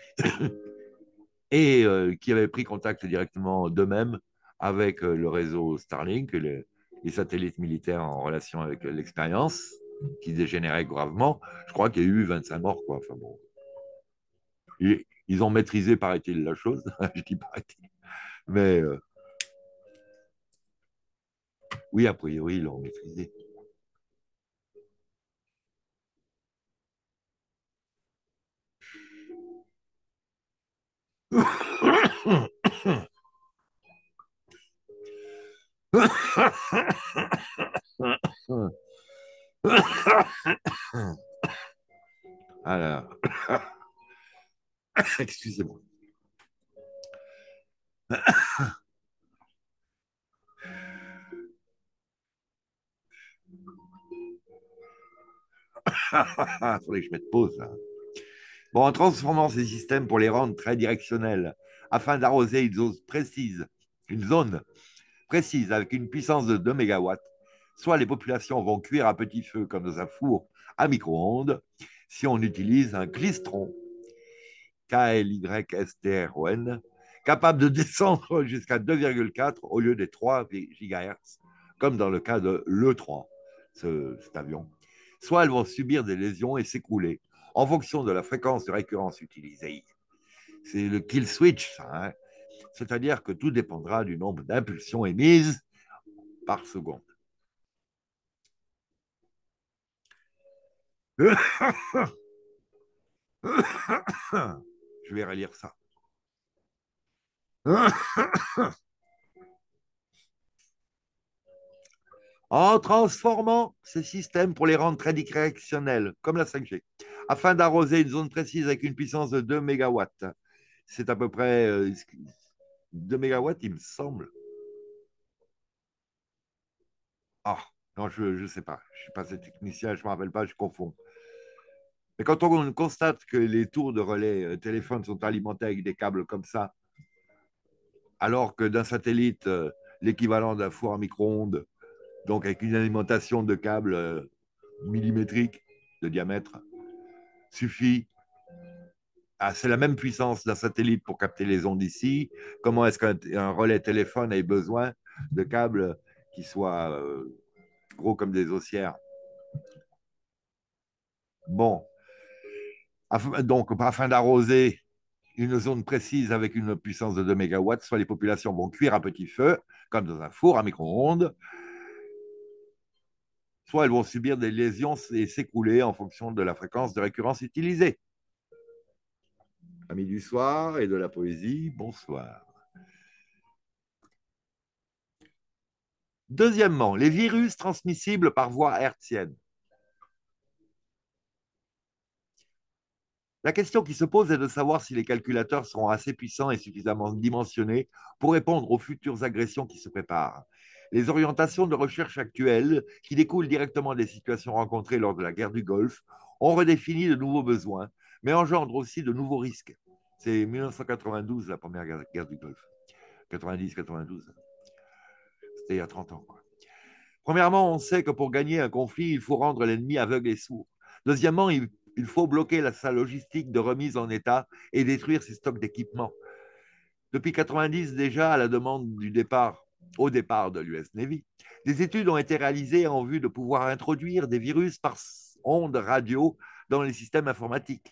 et qui avaient pris contact directement d'eux-mêmes avec le réseau Starlink, les satellites militaires en relation avec l'expérience, qui dégénérait gravement. Je crois qu'il y a eu 25 morts, quoi. Enfin bon. Ils ont maîtrisé, paraît-il, la chose. Je dis paraît-il. Mais oui, a priori, ils l'ont maîtrisé. Alors, excusez-moi. Il faudrait que je mette pause là. Bon, en transformant ces systèmes pour les rendre très directionnels, afin d'arroser une zone précise avec une puissance de 2 mégawatts, soit les populations vont cuire à petit feu comme dans un four à micro-ondes si on utilise un klystron, KLYSTRON, capable de descendre jusqu'à 2,4 au lieu des 3 GHz, comme dans le cas de l'E3, cet avion. Soit elles vont subir des lésions et s'écrouler en fonction de la fréquence de récurrence utilisée. C'est le kill switch, ça, hein. C'est-à-dire que tout dépendra du nombre d'impulsions émises par seconde. Je vais relire ça. En transformant ces systèmes pour les rendre très directionnels, comme la 5G, afin d'arroser une zone précise avec une puissance de 2 mégawatts. C'est à peu près 2 mégawatts, il me semble. Ah, non, je ne sais pas. Je ne suis pas assez technicien, je ne me rappelle pas, je confonds. Mais quand on constate que les tours de relais téléphone sont alimentés avec des câbles comme ça, alors que d'un satellite, l'équivalent d'un four à micro-ondes, donc avec une alimentation de câbles millimétriques de diamètre, suffit. Ah, c'est la même puissance d'un satellite pour capter les ondes ici. Comment est-ce qu'un relais téléphone ait besoin de câbles qui soient gros comme des haussières? Bon, donc afin d'arroser une zone précise avec une puissance de 2 mégawatts, soit les populations vont cuire à petit feu, comme dans un four à micro-ondes, soit elles vont subir des lésions et s'écrouler en fonction de la fréquence de récurrence utilisée. Amis du soir et de la poésie, bonsoir. Deuxièmement, les virus transmissibles par voie hertzienne. La question qui se pose est de savoir si les calculateurs seront assez puissants et suffisamment dimensionnés pour répondre aux futures agressions qui se préparent. Les orientations de recherche actuelles, qui découlent directement des situations rencontrées lors de la guerre du Golfe, ont redéfini de nouveaux besoins, mais engendrent aussi de nouveaux risques. C'est 1992, la première guerre du Golfe. 90-92. C'était il y a 30 ans, quoi. Premièrement, on sait que pour gagner un conflit, il faut rendre l'ennemi aveugle et sourd. Deuxièmement, il faut bloquer sa logistique de remise en état et détruire ses stocks d'équipements. Depuis 90 déjà, à la demande au départ de l'US Navy, des études ont été réalisées en vue de pouvoir introduire des virus par ondes radio dans les systèmes informatiques.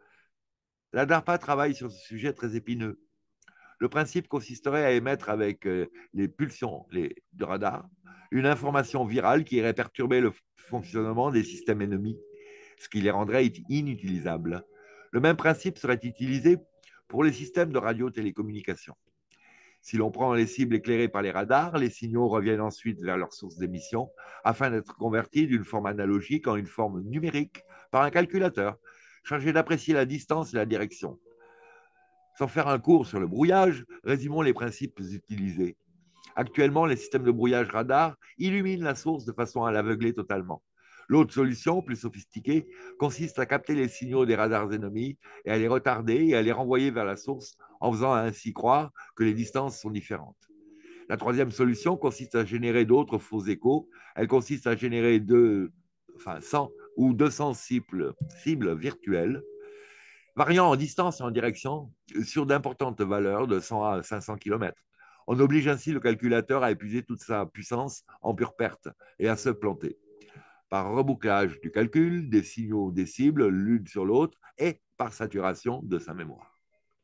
La DARPA travaille sur ce sujet très épineux. Le principe consisterait à émettre avec les pulsions de radar une information virale qui irait perturber le fonctionnement des systèmes ennemis, ce qui les rendrait inutilisables. Le même principe serait utilisé pour les systèmes de radio-télécommunication. Si l'on prend les cibles éclairées par les radars, les signaux reviennent ensuite vers leur source d'émission afin d'être convertis d'une forme analogique en une forme numérique par un calculateur, chargé d'apprécier la distance et la direction. Sans faire un cours sur le brouillage, résumons les principes utilisés. Actuellement, les systèmes de brouillage radar illuminent la source de façon à l'aveugler totalement. L'autre solution, plus sophistiquée, consiste à capter les signaux des radars ennemis et à les retarder et à les renvoyer vers la source en faisant ainsi croire que les distances sont différentes. La troisième solution consiste à générer d'autres faux échos. Elle consiste à générer 100 ou 200 cibles virtuelles variant en distance et en direction sur d'importantes valeurs de 100 à 500 km. On oblige ainsi le calculateur à épuiser toute sa puissance en pure perte et à se planter. Par rebouclage du calcul, des signaux des cibles l'une sur l'autre et par saturation de sa mémoire.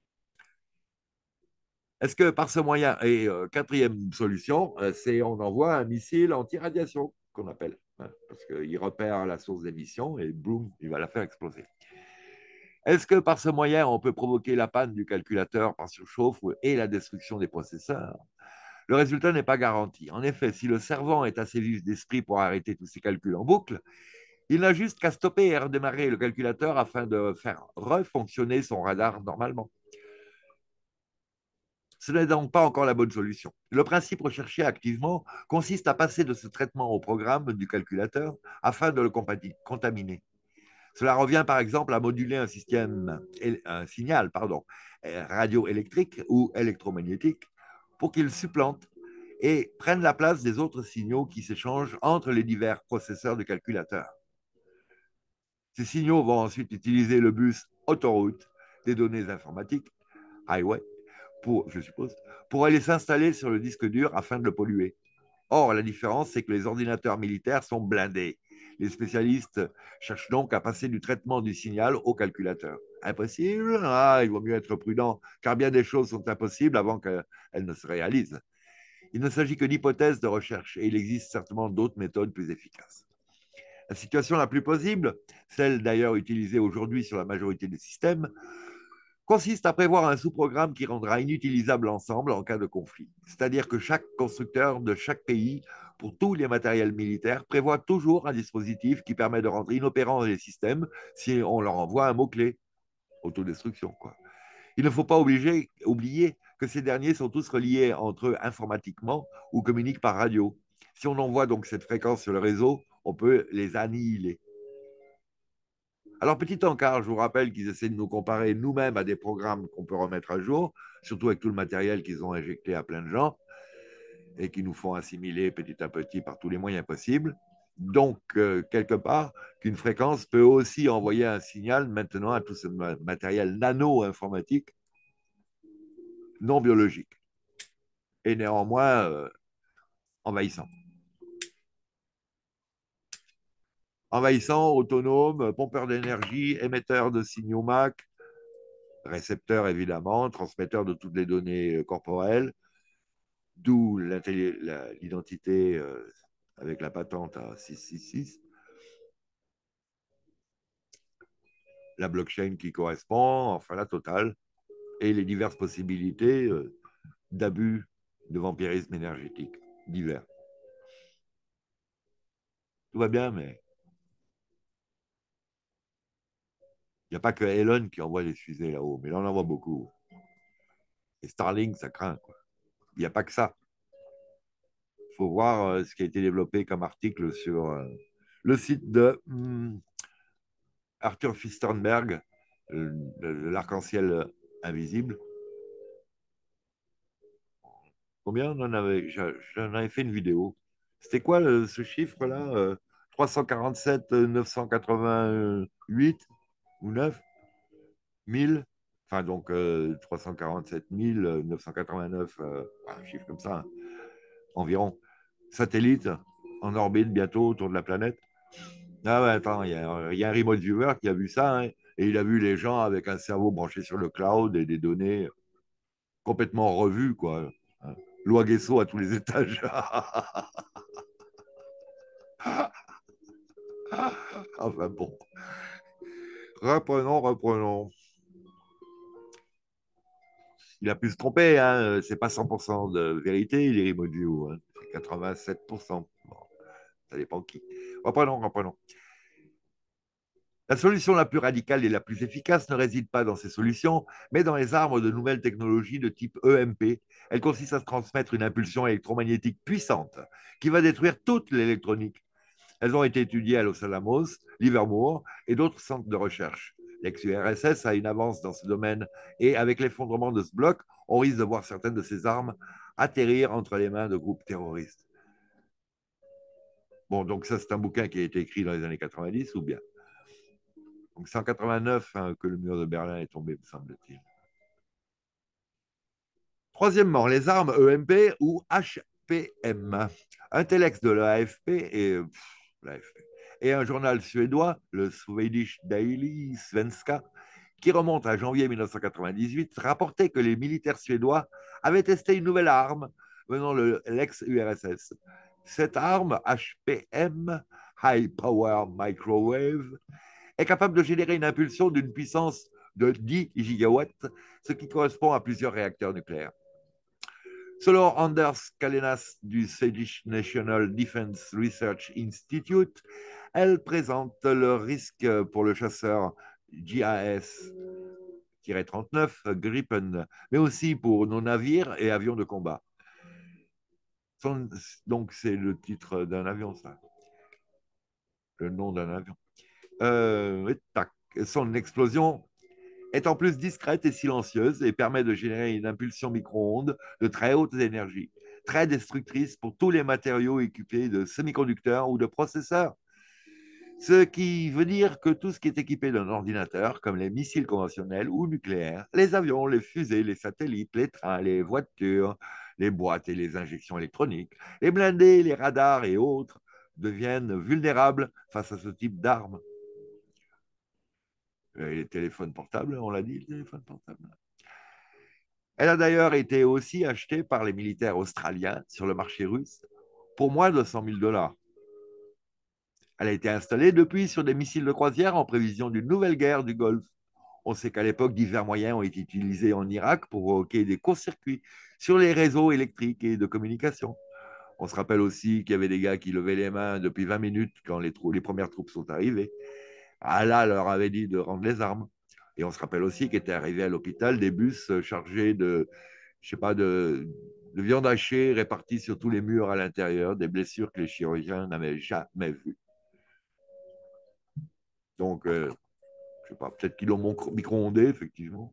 Est-ce que par ce moyen, et quatrième solution, c'est on envoie un missile anti-radiation qu'on appelle, hein, parce qu'il repère la source d'émission et boum, il va la faire exploser. Est-ce que par ce moyen, on peut provoquer la panne du calculateur par surchauffe et la destruction des processeurs? Le résultat n'est pas garanti. En effet, si le servant est assez vif d'esprit pour arrêter tous ces calculs en boucle, il n'a juste qu'à stopper et redémarrer le calculateur afin de faire refonctionner son radar normalement. Ce n'est donc pas encore la bonne solution. Le principe recherché activement consiste à passer de ce traitement au programme du calculateur afin de le contaminer. Cela revient par exemple à moduler un signal radioélectrique ou électromagnétique pour qu'il supplante et prenne la place des autres signaux qui s'échangent entre les divers processeurs de calculateurs. Ces signaux vont ensuite utiliser le bus autoroute des données informatiques, highway, je suppose, pour aller s'installer sur le disque dur afin de le polluer. Or, la différence, c'est que les ordinateurs militaires sont blindés. Les spécialistes cherchent donc à passer du traitement du signal au calculateur. Impossible? Ah, il vaut mieux être prudent, car bien des choses sont impossibles avant qu'elles ne se réalisent. Il ne s'agit que d'hypothèses de recherche et il existe certainement d'autres méthodes plus efficaces. La situation la plus possible, celle d'ailleurs utilisée aujourd'hui sur la majorité des systèmes, consiste à prévoir un sous-programme qui rendra inutilisable l'ensemble en cas de conflit. C'est-à-dire que chaque constructeur de chaque pays, pour tous les matériels militaires, prévoit toujours un dispositif qui permet de rendre inopérants les systèmes si on leur envoie un mot-clé. Autodestruction, quoi. Il ne faut pas oublier que ces derniers sont tous reliés entre eux informatiquement ou communiquent par radio. Si on envoie donc cette fréquence sur le réseau, on peut les annihiler. Alors, petit encart, je vous rappelle qu'ils essaient de nous comparer nous-mêmes à des programmes qu'on peut remettre à jour, surtout avec tout le matériel qu'ils ont injecté à plein de gens et qui nous font assimiler petit à petit par tous les moyens possibles. Donc, quelque part, qu'une fréquence peut aussi envoyer un signal maintenant à tout ce matériel nano-informatique non biologique et néanmoins envahissant. Envahissant, autonome, pompeur d'énergie, émetteur de signaux MAC, récepteur évidemment, transmetteur de toutes les données corporelles, d'où l'identité avec la patente à 666, la blockchain qui correspond, enfin la totale, et les diverses possibilités d'abus de vampirisme énergétique divers. Tout va bien, mais il n'y a pas que Elon qui envoie des fusées là-haut, mais là on en voit beaucoup. Et Starlink, ça craint, quoi. Il n'y a pas que ça. Il faut voir ce qui a été développé comme article sur le site de Arthur Fistenberg, l'arc-en-ciel invisible. Combien on en avait? J'en avais fait une vidéo. C'était quoi ce chiffre-là? 347 988 ou 9 1000? Enfin, donc 347 989, un chiffre comme ça, hein, environ. Satellites en orbite bientôt autour de la planète. Ah ouais, attends, il y a un remote viewer qui a vu ça, hein, et il a vu les gens avec un cerveau branché sur le cloud et des données complètement revues, quoi. Hein. Loi Guesso à tous les étages. Enfin bon. Reprenons. Il a pu se tromper, hein. C'est pas 100% de vérité, les remote view, hein. C'est 87%. Bon, ça dépend qui. Reprenons. La solution la plus radicale et la plus efficace ne réside pas dans ces solutions, mais dans les armes de nouvelles technologies de type EMP. Elle consiste à transmettre une impulsion électromagnétique puissante qui va détruire toute l'électronique. Elles ont été étudiées à Los Alamos, Livermore et d'autres centres de recherche. L'ex-URSS a une avance dans ce domaine et avec l'effondrement de ce bloc, on risque de voir certaines de ces armes atterrir entre les mains de groupes terroristes. Bon, donc ça, c'est un bouquin qui a été écrit dans les années 90 ou bien. Donc c'est en 89 hein, que le mur de Berlin est tombé, me semble-t-il. Troisièmement, les armes EMP ou HPM. Un telex de l'AFP et un journal suédois, le Swedish Daily Svenska, qui remonte à janvier 1998, rapportait que les militaires suédois avaient testé une nouvelle arme venant de l'ex-URSS. Cette arme HPM, High Power Microwave, est capable de générer une impulsion d'une puissance de 10 gigawatts, ce qui correspond à plusieurs réacteurs nucléaires. Selon Anders Kalenas du Swedish National Defense Research Institute, elle présente le risque pour le chasseur JAS-39 Gripen, mais aussi pour nos navires et avions de combat. Donc, c'est le titre d'un avion, ça. Le nom d'un avion. Tac. Son explosion est en plus discrète et silencieuse et permet de générer une impulsion micro-ondes de très haute énergie, très destructrice pour tous les matériaux équipés de semi-conducteurs ou de processeurs. Ce qui veut dire que tout ce qui est équipé d'un ordinateur, comme les missiles conventionnels ou nucléaires, les avions, les fusées, les satellites, les trains, les voitures, les boîtes et les injections électroniques, les blindés, les radars et autres, deviennent vulnérables face à ce type d'armes. Les téléphones portables, on l'a dit, les téléphones portables. Elle a d'ailleurs été aussi achetée par les militaires australiens sur le marché russe pour moins de 100 000 $. Elle a été installée depuis sur des missiles de croisière en prévision d'une nouvelle guerre du Golfe. On sait qu'à l'époque, divers moyens ont été utilisés en Irak pour provoquer des courts-circuits sur les réseaux électriques et de communication. On se rappelle aussi qu'il y avait des gars qui levaient les mains depuis 20 minutes quand les premières troupes sont arrivées. Allah leur avait dit de rendre les armes. Et on se rappelle aussi qu'étaient arrivés à l'hôpital des bus chargés de, je sais pas, de viande hachée répartie sur tous les murs à l'intérieur, des blessures que les chirurgiens n'avaient jamais vues. Donc, je sais pas, peut-être qu'ils l'ont micro-ondé, effectivement.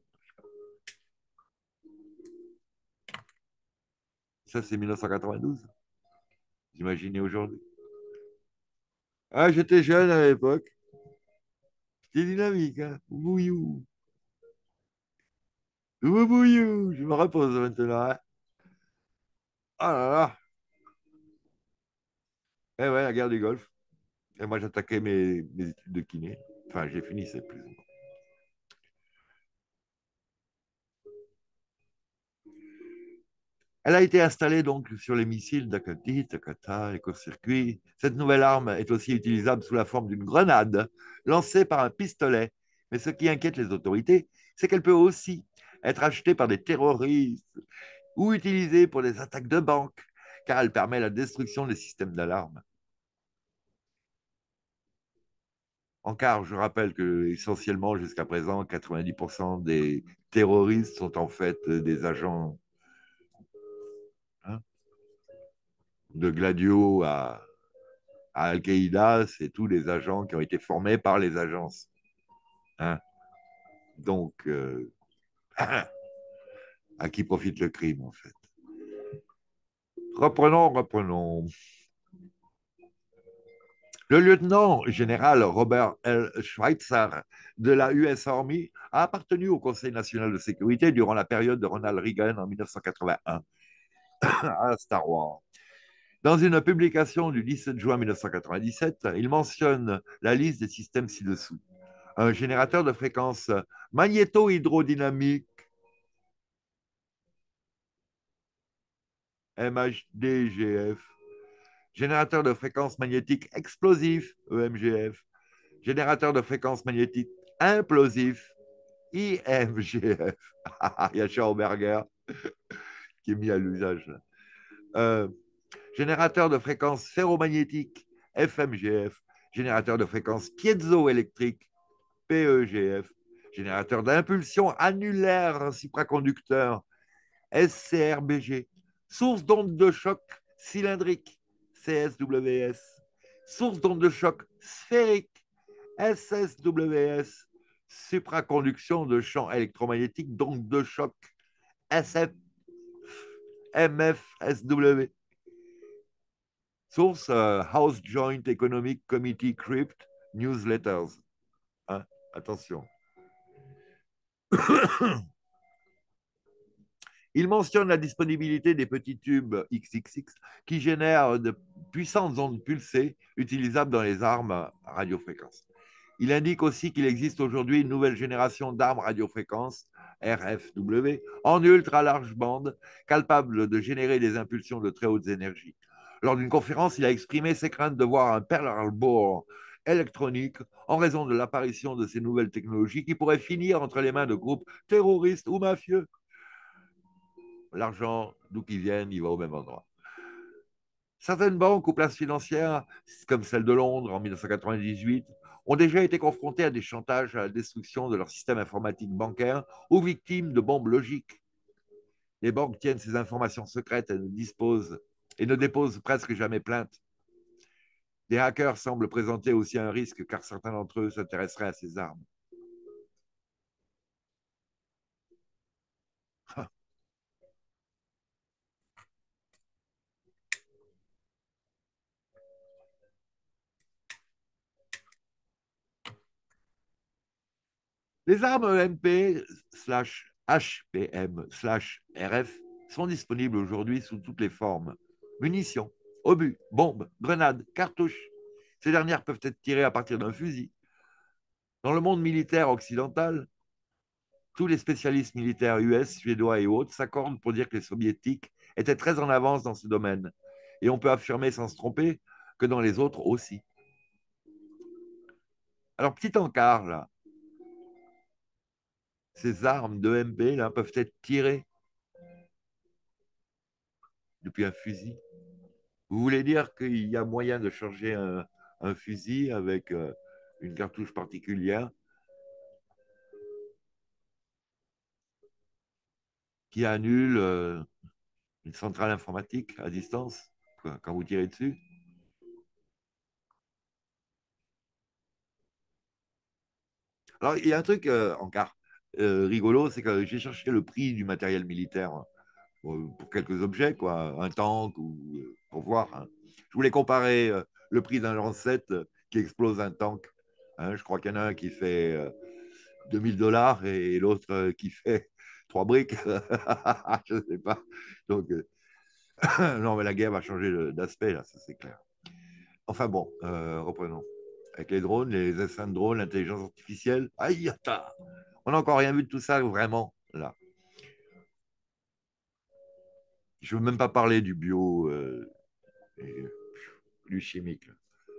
Ça, c'est 1992. Imaginez aujourd'hui. Ah, j'étais jeune à l'époque. C'était dynamique, hein. Bouyou. Bouyou. Je me repose maintenant, hein. Ah là là. Eh ouais, la guerre du Golfe. Et moi, j'attaquais mes études de kiné. Enfin, j'ai fini, c'est plus ou moins. Elle a été installée donc sur les missiles Dakati, Takata, les courts-circuits. Cette nouvelle arme est aussi utilisable sous la forme d'une grenade lancée par un pistolet. Mais ce qui inquiète les autorités, c'est qu'elle peut aussi être achetée par des terroristes ou utilisée pour des attaques de banque, car elle permet la destruction des systèmes d'alarme. Car je rappelle que essentiellement jusqu'à présent, 90% des terroristes sont en fait des agents, hein, de Gladio à Al-Qaïda, c'est tous les agents qui ont été formés par les agences, hein. Donc, à qui profite le crime, en fait. Reprenons. Le lieutenant-général Robert L. Schweitzer de la US Army a appartenu au Conseil national de sécurité durant la période de Ronald Reagan en 1981 à Star Wars. Dans une publication du 17 juin 1997, il mentionne la liste des systèmes ci-dessous. Un générateur de fréquence magnéto-hydrodynamique, MHDGF, générateur de fréquence magnétique explosif, EMGF, générateur de fréquence magnétique implosif, IMGF. Il y a Schauberger qui est mis à l'usage. Euh, générateur de fréquence ferromagnétique, FMGF, générateur de fréquence piezoélectrique, PEGF, générateur d'impulsion annulaire supraconducteur, SCRBG, source d'onde de choc cylindrique, CSWS, source d'onde de choc sphérique, SSWS, supraconduction de champ électromagnétique, d'onde de choc, SF, MFSW. Source House Joint Economic Committee Crypt Newsletters. Hein, attention. Il mentionne la disponibilité des petits tubes XXX qui génèrent de puissantes ondes pulsées utilisables dans les armes à radiofréquence. Il indique aussi qu'il existe aujourd'hui une nouvelle génération d'armes radiofréquences, RFW, en ultra large bande, capable de générer des impulsions de très hautes énergies. Lors d'une conférence, il a exprimé ses craintes de voir un Pearl Harbor électronique en raison de l'apparition de ces nouvelles technologies qui pourraient finir entre les mains de groupes terroristes ou mafieux. L'argent, d'où qu'il vienne, il va au même endroit. Certaines banques ou places financières, comme celle de Londres en 1998, ont déjà été confrontées à des chantages à la destruction de leur système informatique bancaire ou victimes de bombes logiques. Les banques tiennent ces informations secrètes et ne déposent presque jamais plainte. Des hackers semblent présenter aussi un risque car certains d'entre eux s'intéresseraient à ces armes. Les armes EMP/HPM/RF sont disponibles aujourd'hui sous toutes les formes. Munitions, obus, bombes, grenades, cartouches. Ces dernières peuvent être tirées à partir d'un fusil. Dans le monde militaire occidental, tous les spécialistes militaires US, suédois et autres s'accordent pour dire que les soviétiques étaient très en avance dans ce domaine. Et on peut affirmer sans se tromper que dans les autres aussi. Alors, petit encart, là, ces armes de MP là, peuvent être tirées depuis un fusil. Vous voulez dire qu'il y a moyen de charger un fusil avec une cartouche particulière qui annule une centrale informatique à distance quand vous tirez dessus? Alors, il y a un truc encore rigolo, c'est que j'ai cherché le prix du matériel militaire pour quelques objets, quoi, un tank, ou pour voir. Hein. Je voulais comparer le prix d'un lance-set qui explose un tank. Hein. Je crois qu'il y en a un qui fait 2000 $ et l'autre qui fait 3 briques. Je ne sais pas. Donc, non, mais la guerre va changer d'aspect, là, ça c'est clair. Enfin bon, reprenons. Avec les drones, les essaims de drones, l'intelligence artificielle. Aïe, on n'a encore rien vu de tout ça vraiment, là. Je ne veux même pas parler du bio et du chimique. Là.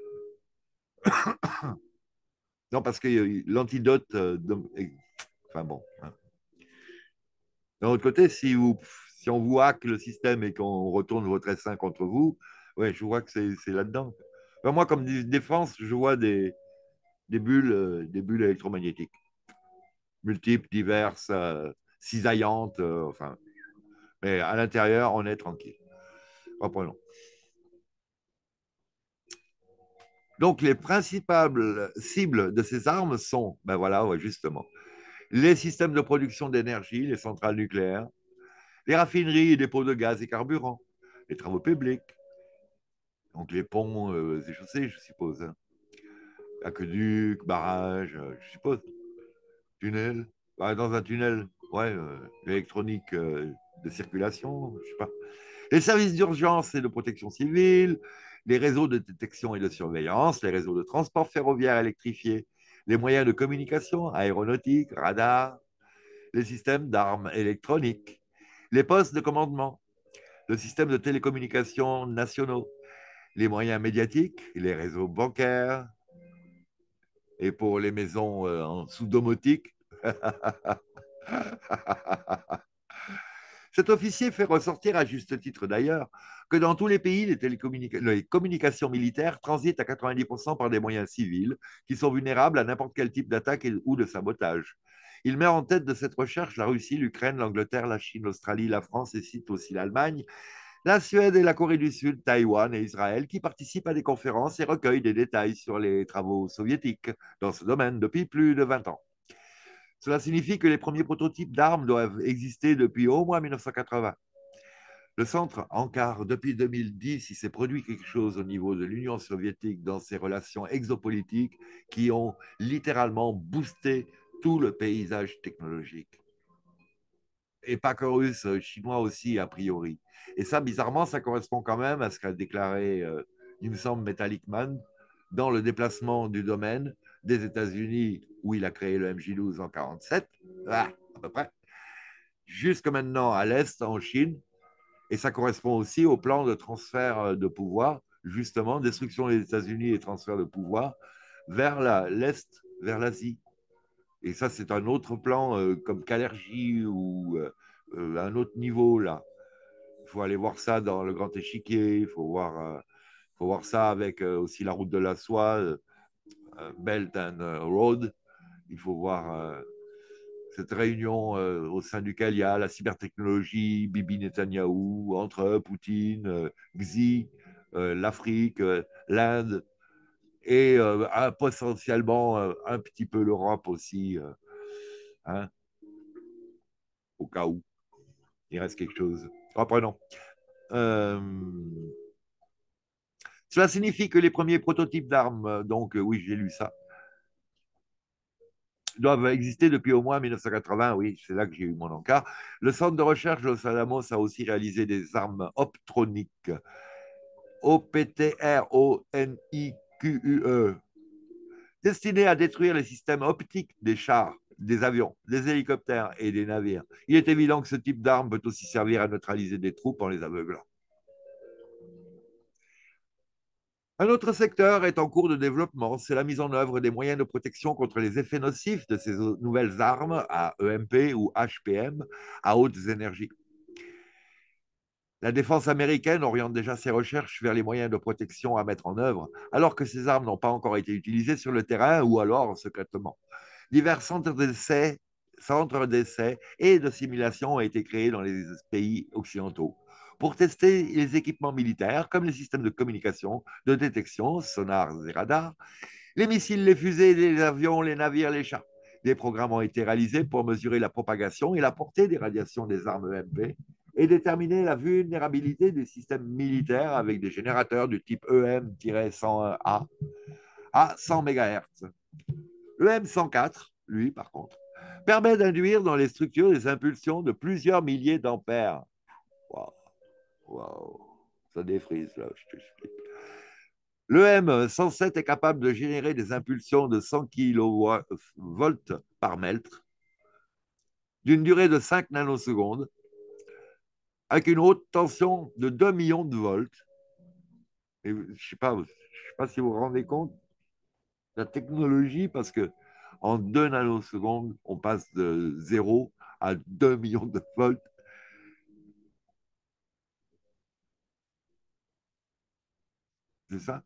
Non, parce que l'antidote, enfin bon. Hein. D'un autre côté, si on vous hack le système et qu'on retourne votre S1 contre vous, ouais, je vois que c'est là-dedans. Enfin, moi, comme défense, je vois des bulles électromagnétiques, multiples, diverses, cisaillantes, enfin. Mais à l'intérieur, on est tranquille. Reprenons. Donc, les principales cibles de ces armes sont, ben voilà, ouais, justement, les systèmes de production d'énergie, les centrales nucléaires, les raffineries et dépôts de gaz et carburant, les travaux publics, donc les ponts et chaussées, je suppose, hein. Aqueducs, barrages, je suppose, tunnels. Bah, dans un tunnel, ouais, l'électronique de circulation, je sais pas. Les services d'urgence et de protection civile, les réseaux de détection et de surveillance, les réseaux de transport ferroviaire électrifié, les moyens de communication, aéronautique, radar, les systèmes d'armes électroniques, les postes de commandement, le système de télécommunications nationaux, les moyens médiatiques, les réseaux bancaires, et pour les maisons en sous-domotique. Cet officier fait ressortir, à juste titre d'ailleurs, que dans tous les pays, les communications militaires transitent à 90% par des moyens civils qui sont vulnérables à n'importe quel type d'attaque ou de sabotage. Il met en tête de cette recherche la Russie, l'Ukraine, l'Angleterre, la Chine, l'Australie, la France et cite aussi l'Allemagne, la Suède et la Corée du Sud, Taïwan et Israël qui participent à des conférences et recueillent des détails sur les travaux soviétiques dans ce domaine depuis plus de 20 ans. Cela signifie que les premiers prototypes d'armes doivent exister depuis au moins 1980. Le centre encare depuis 2010, il s'est produit quelque chose au niveau de l'Union soviétique dans ses relations exopolitiques qui ont littéralement boosté tout le paysage technologique. Et pas que russe, chinois aussi, a priori. Et ça, bizarrement, ça correspond quand même à ce qu'a déclaré, il me semble, Metallic Man dans le déplacement du domaine des États-Unis, où il a créé le MJ-12 en 1947, à peu près, jusque maintenant à l'Est, en Chine. Et ça correspond aussi au plan de transfert de pouvoir, justement, destruction des États-Unis et transfert de pouvoir vers l'Est, vers l'Asie. Et ça, c'est un autre plan comme Calergie ou un autre niveau, là. Il faut aller voir ça dans le Grand Échiquier, faut voir ça avec aussi la route de la soie, Belt and Road. Il faut voir cette réunion au sein duquel il y a la cybertechnologie, Bibi Netanyahou, entre Poutine, Xi, l'Afrique, l'Inde. et potentiellement un petit peu l'Europe aussi, hein, au cas où il reste quelque chose. Reprenons. Euh, Cela signifie que les premiers prototypes d'armes, donc oui, j'ai lu ça, doivent exister depuis au moins 1980. Oui, c'est là que j'ai eu mon encart. Le centre de recherche de Los Alamos a aussi réalisé des armes optroniques, OPTRONIQUE, destinées à détruire les systèmes optiques des chars, des avions, des hélicoptères et des navires. Il est évident que ce type d'arme peut aussi servir à neutraliser des troupes en les aveuglant. Un autre secteur est en cours de développement, c'est la mise en œuvre des moyens de protection contre les effets nocifs de ces nouvelles armes à EMP ou HPM à hautes énergies. La défense américaine oriente déjà ses recherches vers les moyens de protection à mettre en œuvre, alors que ces armes n'ont pas encore été utilisées sur le terrain ou alors secrètement. Divers centres d'essai et de simulation ont été créés dans les pays occidentaux pour tester les équipements militaires comme les systèmes de communication, de détection, sonars et radars, les missiles, les fusées, les avions, les navires, les chars. Des programmes ont été réalisés pour mesurer la propagation et la portée des radiations des armes EMP et déterminer la vulnérabilité des systèmes militaires avec des générateurs du type EM-101A à 100 MHz. Le M104, lui, par contre, permet d'induire dans les structures des impulsions de plusieurs milliers d'ampères. Waouh, wow. Ça défrise, là, je t'explique. Le M107 est capable de générer des impulsions de 100 kV par mètre d'une durée de 5 nanosecondes avec une haute tension de 2 millions de volts. Et je ne sais pas si vous vous rendez compte de la technologie parce que en 2 nanosecondes, on passe de 0 à 2 millions de volts. C'est ça?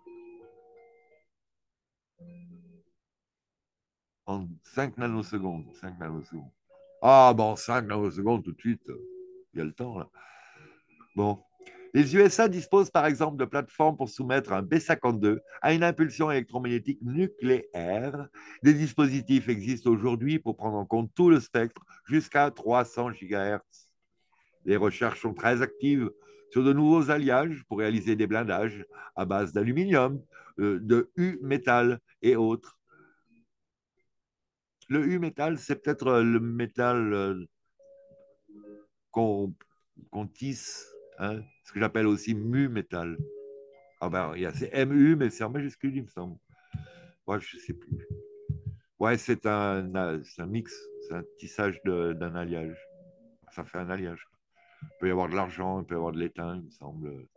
En 5 nanosecondes. 5 nanosecondes. Ah, bon, 5 nanosecondes tout de suite. Il y a le temps, là. Bon. Les USA disposent par exemple de plateformes pour soumettre un B-52 à une impulsion électromagnétique nucléaire. Des dispositifs existent aujourd'hui pour prendre en compte tout le spectre jusqu'à 300 GHz. Les recherches sont très actives sur de nouveaux alliages pour réaliser des blindages à base d'aluminium, de U-métal et autres. Le U-métal, c'est peut-être le métal qu'on tisse, hein, ce que j'appelle aussi mu-métal. Ah ben, c'est MU, mais c'est en majuscule, il me semble. Ouais, je ne sais plus. Ouais, c'est un mix, c'est un tissage d'un alliage. Ça fait un alliage. Il peut y avoir de l'argent, il peut y avoir de l'étain, il me semble.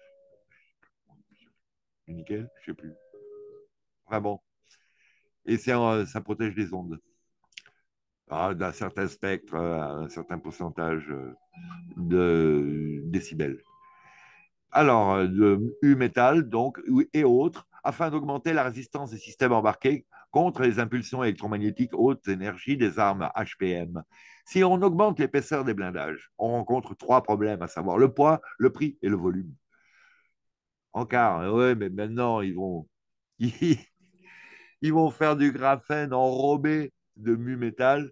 Du nickel, je ne sais plus. Enfin bon. Et ça protège les ondes. D'un certain spectre, un certain pourcentage de décibels. Alors, de U-métal, donc, et autres, afin d'augmenter la résistance des systèmes embarqués contre les impulsions électromagnétiques haute énergie des armes HPM. Si on augmente l'épaisseur des blindages, on rencontre trois problèmes, à savoir le poids, le prix et le volume. Encore, ouais, mais maintenant, ils, ils vont faire du graphène enrobé de mu-métal,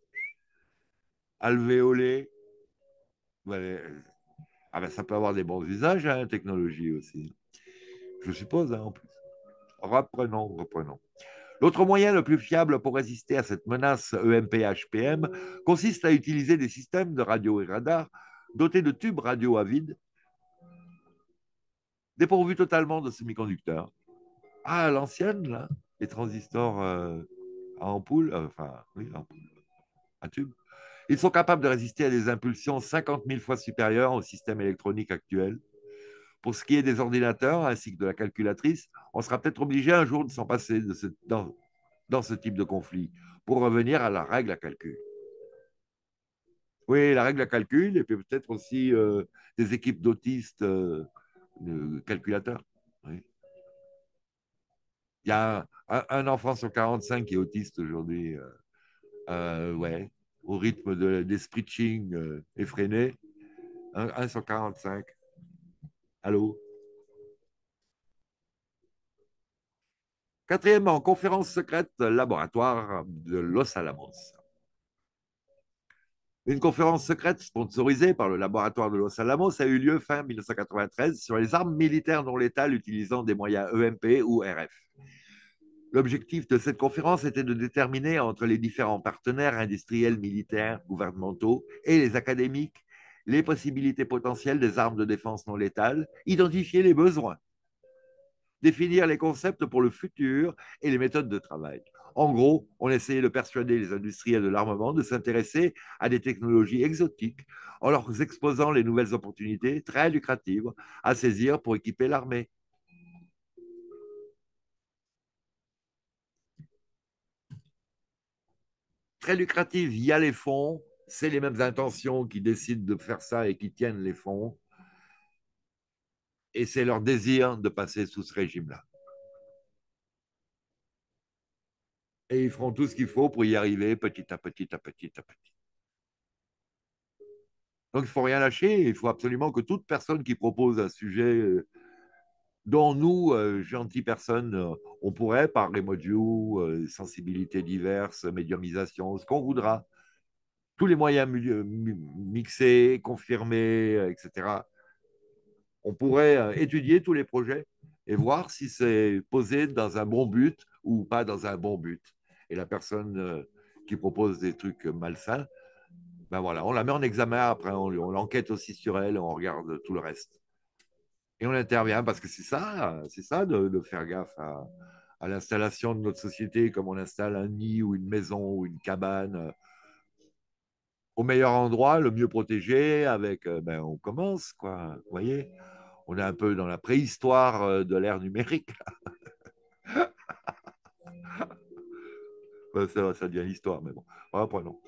alvéolé. Ouais, ah ben, ça peut avoir des bons usages, hein, la technologie aussi. Je suppose, hein, en plus. Reprenons. L'autre moyen le plus fiable pour résister à cette menace EMP-HPM consiste à utiliser des systèmes de radio et radar dotés de tubes radio à vide, dépourvus totalement de semi-conducteurs. Ah, l'ancienne, là, les transistors à ampoule, enfin, oui, à tube. Ils sont capables de résister à des impulsions 50 000 fois supérieures au système électronique actuel. Pour ce qui est des ordinateurs ainsi que de la calculatrice, on sera peut-être obligé un jour de s'en passer dans ce type de conflit pour revenir à la règle à calcul. Oui, la règle à calcul et puis peut-être aussi des équipes d'autistes calculateurs. Oui. Il y a un enfant sur 45 qui est autiste aujourd'hui. Ouais, au rythme des screeching effrénés. Un sur 45. Allô? Quatrièmement, conférence secrète laboratoire de Los Alamos. Une conférence secrète sponsorisée par le laboratoire de Los Alamos a eu lieu fin 1993 sur les armes militaires non létales utilisant des moyens EMP ou RF. L'objectif de cette conférence était de déterminer entre les différents partenaires industriels, militaires, gouvernementaux et les académiques les possibilités potentielles des armes de défense non létales, identifier les besoins, définir les concepts pour le futur et les méthodes de travail. En gros, on essayait de persuader les industriels de l'armement de s'intéresser à des technologies exotiques en leur exposant les nouvelles opportunités très lucratives à saisir pour équiper l'armée. Très lucratives, il y a les fonds, c'est les mêmes intentions qui décident de faire ça et qui tiennent les fonds, et c'est leur désir de passer sous ce régime-là. Et ils feront tout ce qu'il faut pour y arriver petit à petit, à petit, à petit. Donc, il ne faut rien lâcher. Il faut absolument que toute personne qui propose un sujet dont nous, gentilles personnes, on pourrait, par les modules, sensibilités diverses, médiumisation, ce qu'on voudra, tous les moyens mixés, confirmés, etc., on pourrait étudier tous les projets et voir si c'est posé dans un bon but ou pas dans un bon but. Et la personne qui propose des trucs malsains, ben voilà, on la met en examen après, on l'enquête aussi sur elle, on regarde tout le reste. Et on intervient parce que c'est ça de faire gaffe à l'installation de notre société, comme on installe un nid ou une maison ou une cabane au meilleur endroit, le mieux protégé, avec, ben, on commence, quoi. Vous voyez, on est un peu dans la préhistoire de l'ère numérique. Ça devient l'histoire, mais bon, reprenons.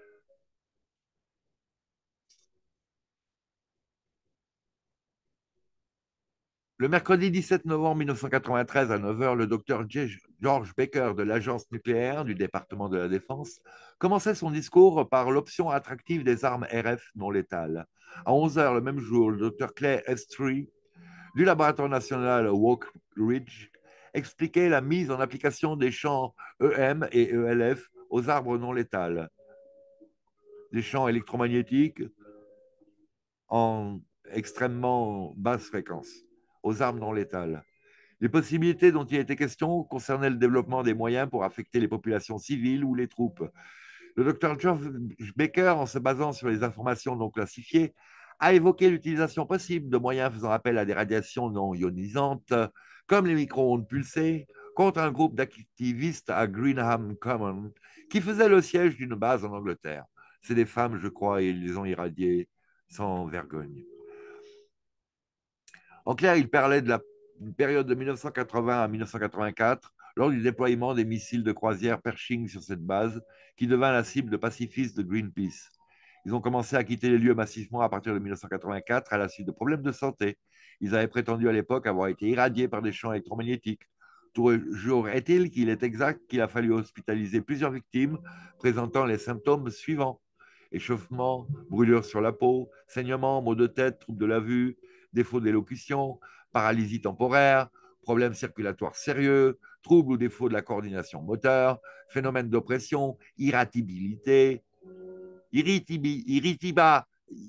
Le mercredi 17 novembre 1993 à 9 heures, le docteur George Baker de l'Agence nucléaire du département de la Défense commençait son discours par l'option attractive des armes RF non létales. À 11 heures le même jour, le docteur Clay Estrie du laboratoire national Oak Ridge expliquait la mise en application des champs EM et ELF aux arbres non létales, des champs électromagnétiques en extrêmement basse fréquence, aux armes non létales. Les possibilités dont il était question concernaient le développement des moyens pour affecter les populations civiles ou les troupes. Le docteur George Baker, en se basant sur les informations non classifiées, a évoqué l'utilisation possible de moyens faisant appel à des radiations non ionisantes, comme les micro-ondes pulsées, contre un groupe d'activistes à Greenham Common qui faisait le siège d'une base en Angleterre. C'est des femmes, je crois, et ils les ont irradiées sans vergogne. En clair, il parlait de la période de 1980 à 1984, lors du déploiement des missiles de croisière Pershing sur cette base, qui devint la cible de pacifistes de Greenpeace. Ils ont commencé à quitter les lieux massivement à partir de 1984 à la suite de problèmes de santé. Ils avaient prétendu à l'époque avoir été irradiés par des champs électromagnétiques. Toujours est-il qu'il est exact qu'il a fallu hospitaliser plusieurs victimes présentant les symptômes suivants: échauffement, brûlure sur la peau, saignement, maux de tête, troubles de la vue, défaut d'élocution, paralysie temporaire, problèmes circulatoires sérieux, troubles ou défauts de la coordination moteur, phénomène d'oppression, irritabilité, irritiba,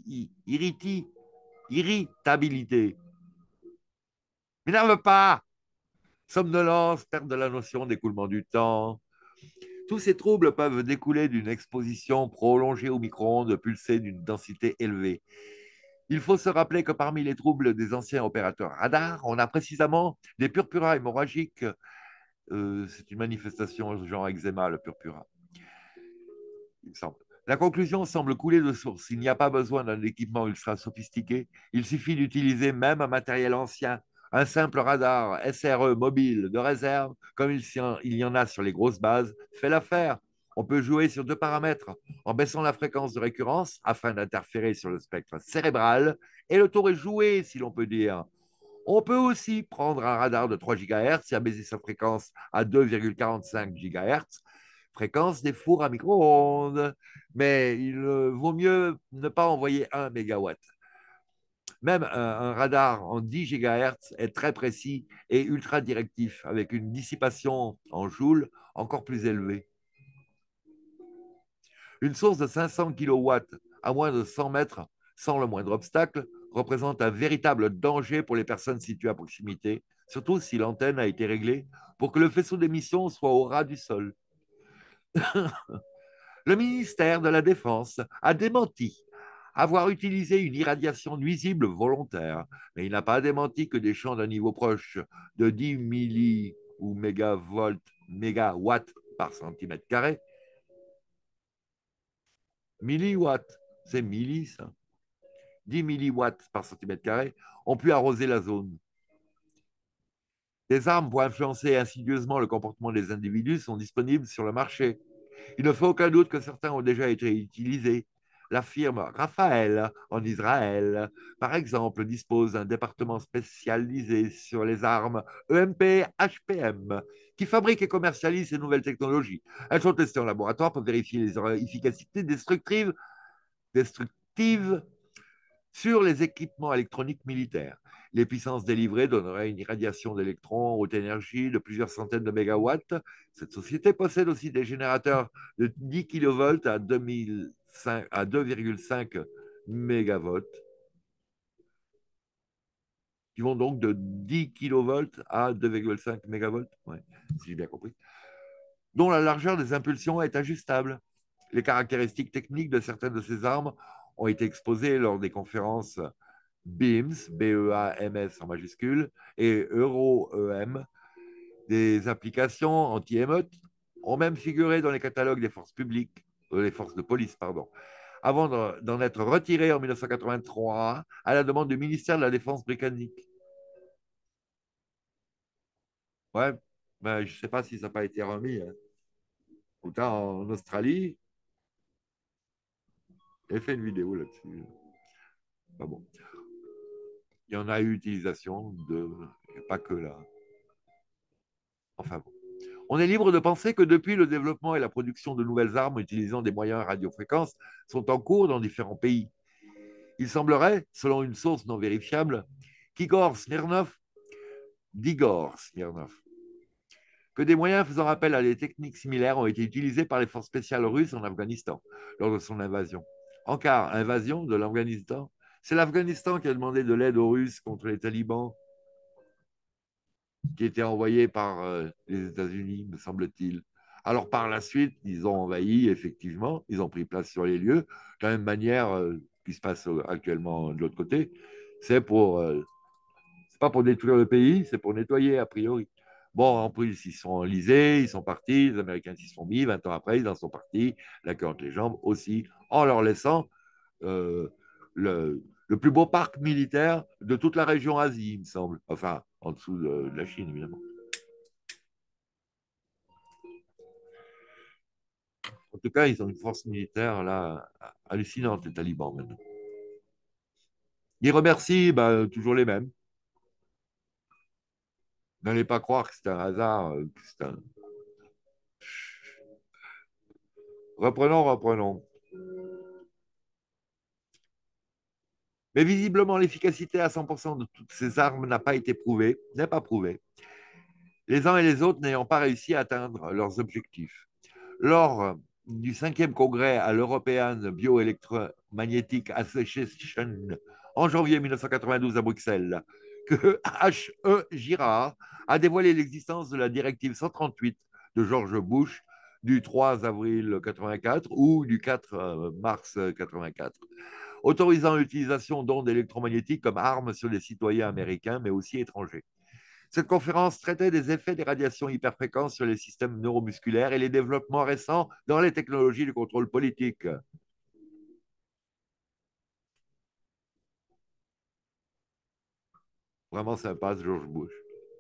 irritabilité. M'énerve pas! Somnolence, perte de la notion d'écoulement du temps. Tous ces troubles peuvent découler d'une exposition prolongée au micro-ondes pulsées d'une densité élevée. Il faut se rappeler que parmi les troubles des anciens opérateurs radars, on a précisément des purpura hémorragiques. C'est une manifestation genre eczéma, le purpura, il semble. La conclusion semble couler de source. Il n'y a pas besoin d'un équipement ultra sophistiqué. Il suffit d'utiliser même un matériel ancien, un simple radar SRE mobile de réserve, comme il y en a sur les grosses bases, fait l'affaire. On peut jouer sur deux paramètres, en baissant la fréquence de récurrence afin d'interférer sur le spectre cérébral, et le tour est joué, si l'on peut dire. On peut aussi prendre un radar de 3 GHz et abaisser sa fréquence à 2,45 GHz, fréquence des fours à micro-ondes. Mais il vaut mieux ne pas envoyer 1 mégawatt. Même un radar en 10 GHz est très précis et ultra directif, avec une dissipation en joules encore plus élevée. Une source de 500 kilowatts à moins de 100 mètres sans le moindre obstacle représente un véritable danger pour les personnes situées à proximité, surtout si l'antenne a été réglée pour que le faisceau d'émission soit au ras du sol. Le ministère de la Défense a démenti avoir utilisé une irradiation nuisible volontaire, mais il n'a pas démenti que des champs d'un niveau proche de 10 milli ou mégawatts par centimètre carré. Milliwatts, c'est milli ça. 10 milliwatts par centimètre carré ont pu arroser la zone. Des armes pour influencer insidieusement le comportement des individus sont disponibles sur le marché. Il ne fait aucun doute que certains ont déjà été utilisés. La firme Raphaël en Israël, par exemple, dispose d'un département spécialisé sur les armes EMP-HPM qui fabrique et commercialise ces nouvelles technologies. Elles sont testées en laboratoire pour vérifier les efficacités destructives sur les équipements électroniques militaires. Les puissances délivrées donneraient une irradiation d'électrons haute énergie de plusieurs centaines de mégawatts. Cette société possède aussi des générateurs de 10 kV à 2,5 mégawatts, qui vont donc de 10 kV à 2,5 mégawatts, ouais, si j'ai bien compris, dont la largeur des impulsions est ajustable. Les caractéristiques techniques de certaines de ces armes ont été exposées lors des conférences BEAMS, B-E-A-M-S en majuscule, et Euro-EM, des applications anti-émeutes, ont même figuré dans les catalogues des forces publiques, les forces de police, pardon, avant d'en être retirées en 1983 à la demande du ministère de la Défense britannique. Ouais, ben, je ne sais pas si ça n'a pas été remis. Hein. Autant en Australie, j'ai fait une vidéo là-dessus. Enfin bon, il y en a eu utilisation de, pas que là. Enfin bon. On est libre de penser que depuis le développement et la production de nouvelles armes utilisant des moyens radiofréquences sont en cours dans différents pays. Il semblerait, selon une source non vérifiable, d'Igor Smirnov, que des moyens faisant appel à des techniques similaires ont été utilisés par les forces spéciales russes en Afghanistan lors de son invasion. En cas invasion de l'Afghanistan, c'est l'Afghanistan qui a demandé de l'aide aux Russes contre les talibans qui était envoyé par les États-Unis, me semble-t-il. Alors par la suite, ils ont envahi, effectivement, ils ont pris place sur les lieux. De la même manière qui se passe actuellement de l'autre côté, c'est pas pour détruire le pays, c'est pour nettoyer a priori. Bon, en plus, ils sont enlisés, ils sont partis, les Américains s'y sont mis, 20 ans après, ils en sont partis, la queue entre les jambes aussi, en leur laissant euh, le plus beau parc militaire de toute la région Asie, il me semble. Enfin, en dessous de la Chine, évidemment. En tout cas, ils ont une force militaire là hallucinante, les talibans maintenant. Ils remercient toujours les mêmes. N'allez pas croire que c'est un hasard. Reprenons. Mais visiblement, l'efficacité à 100% de toutes ces armes n'a pas été prouvée, n'est pas prouvée. Les uns et les autres n'ayant pas réussi à atteindre leurs objectifs. Lors du 5e congrès à l'European Bioelectromagnetic Association en janvier 1992 à Bruxelles, que H.E. Girard a dévoilé l'existence de la directive 138 de George Bush du 3 avril 84 ou du 4 mars 84, autorisant l'utilisation d'ondes électromagnétiques comme armes sur les citoyens américains, mais aussi étrangers. Cette conférence traitait des effets des radiations hyperfréquentes sur les systèmes neuromusculaires et les développements récents dans les technologies de contrôle politique. Vraiment sympa, ce George Bush.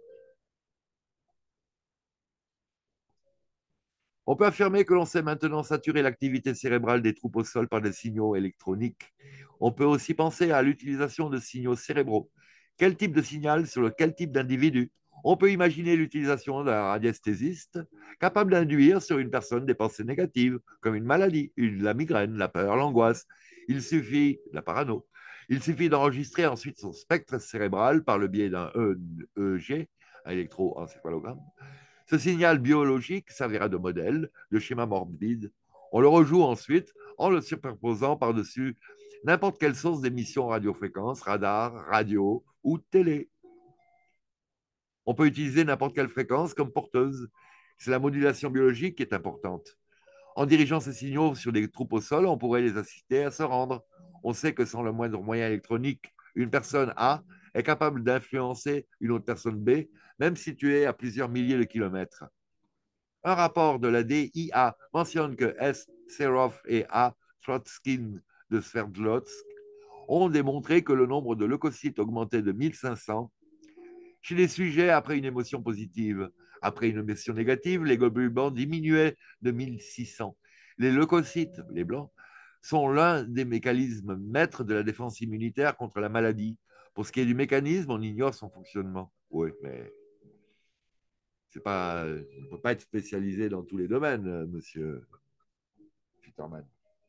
On peut affirmer que l'on sait maintenant saturer l'activité cérébrale des troupes au sol par des signaux électroniques. On peut aussi penser à l'utilisation de signaux cérébraux. Quel type de signal sur quel type d'individu? On peut imaginer l'utilisation d'un radiesthésiste capable d'induire sur une personne des pensées négatives, comme une maladie, la migraine, la peur, l'angoisse. Il suffit, la parano. Il suffit d'enregistrer ensuite son spectre cérébral par le biais d'un EEG, un électroencéphalogramme. Ce signal biologique servira de modèle, de schéma morbide. On le rejoue ensuite en le superposant par-dessus n'importe quelle source d'émission radiofréquence, radar, radio ou télé. On peut utiliser n'importe quelle fréquence comme porteuse. C'est la modulation biologique qui est importante. En dirigeant ces signaux sur des troupes au sol, on pourrait les inciter à se rendre. On sait que sans le moindre moyen électronique, une personne A est capable d'influencer une autre personne B, même située à plusieurs milliers de kilomètres. Un rapport de la DIA mentionne que S. Serov et A. Trotskin de Sverdlovsk ont démontré que le nombre de leucocytes augmentait de 1500 chez les sujets après une émotion positive. Après une émotion négative, les globules blancs diminuaient de 1600. Les leucocytes, les blancs, sont l'un des mécanismes maîtres de la défense immunitaire contre la maladie. Pour ce qui est du mécanisme, on ignore son fonctionnement. Oui, mais c'est pas, on ne peut pas être spécialisé dans tous les domaines, monsieur Peterman.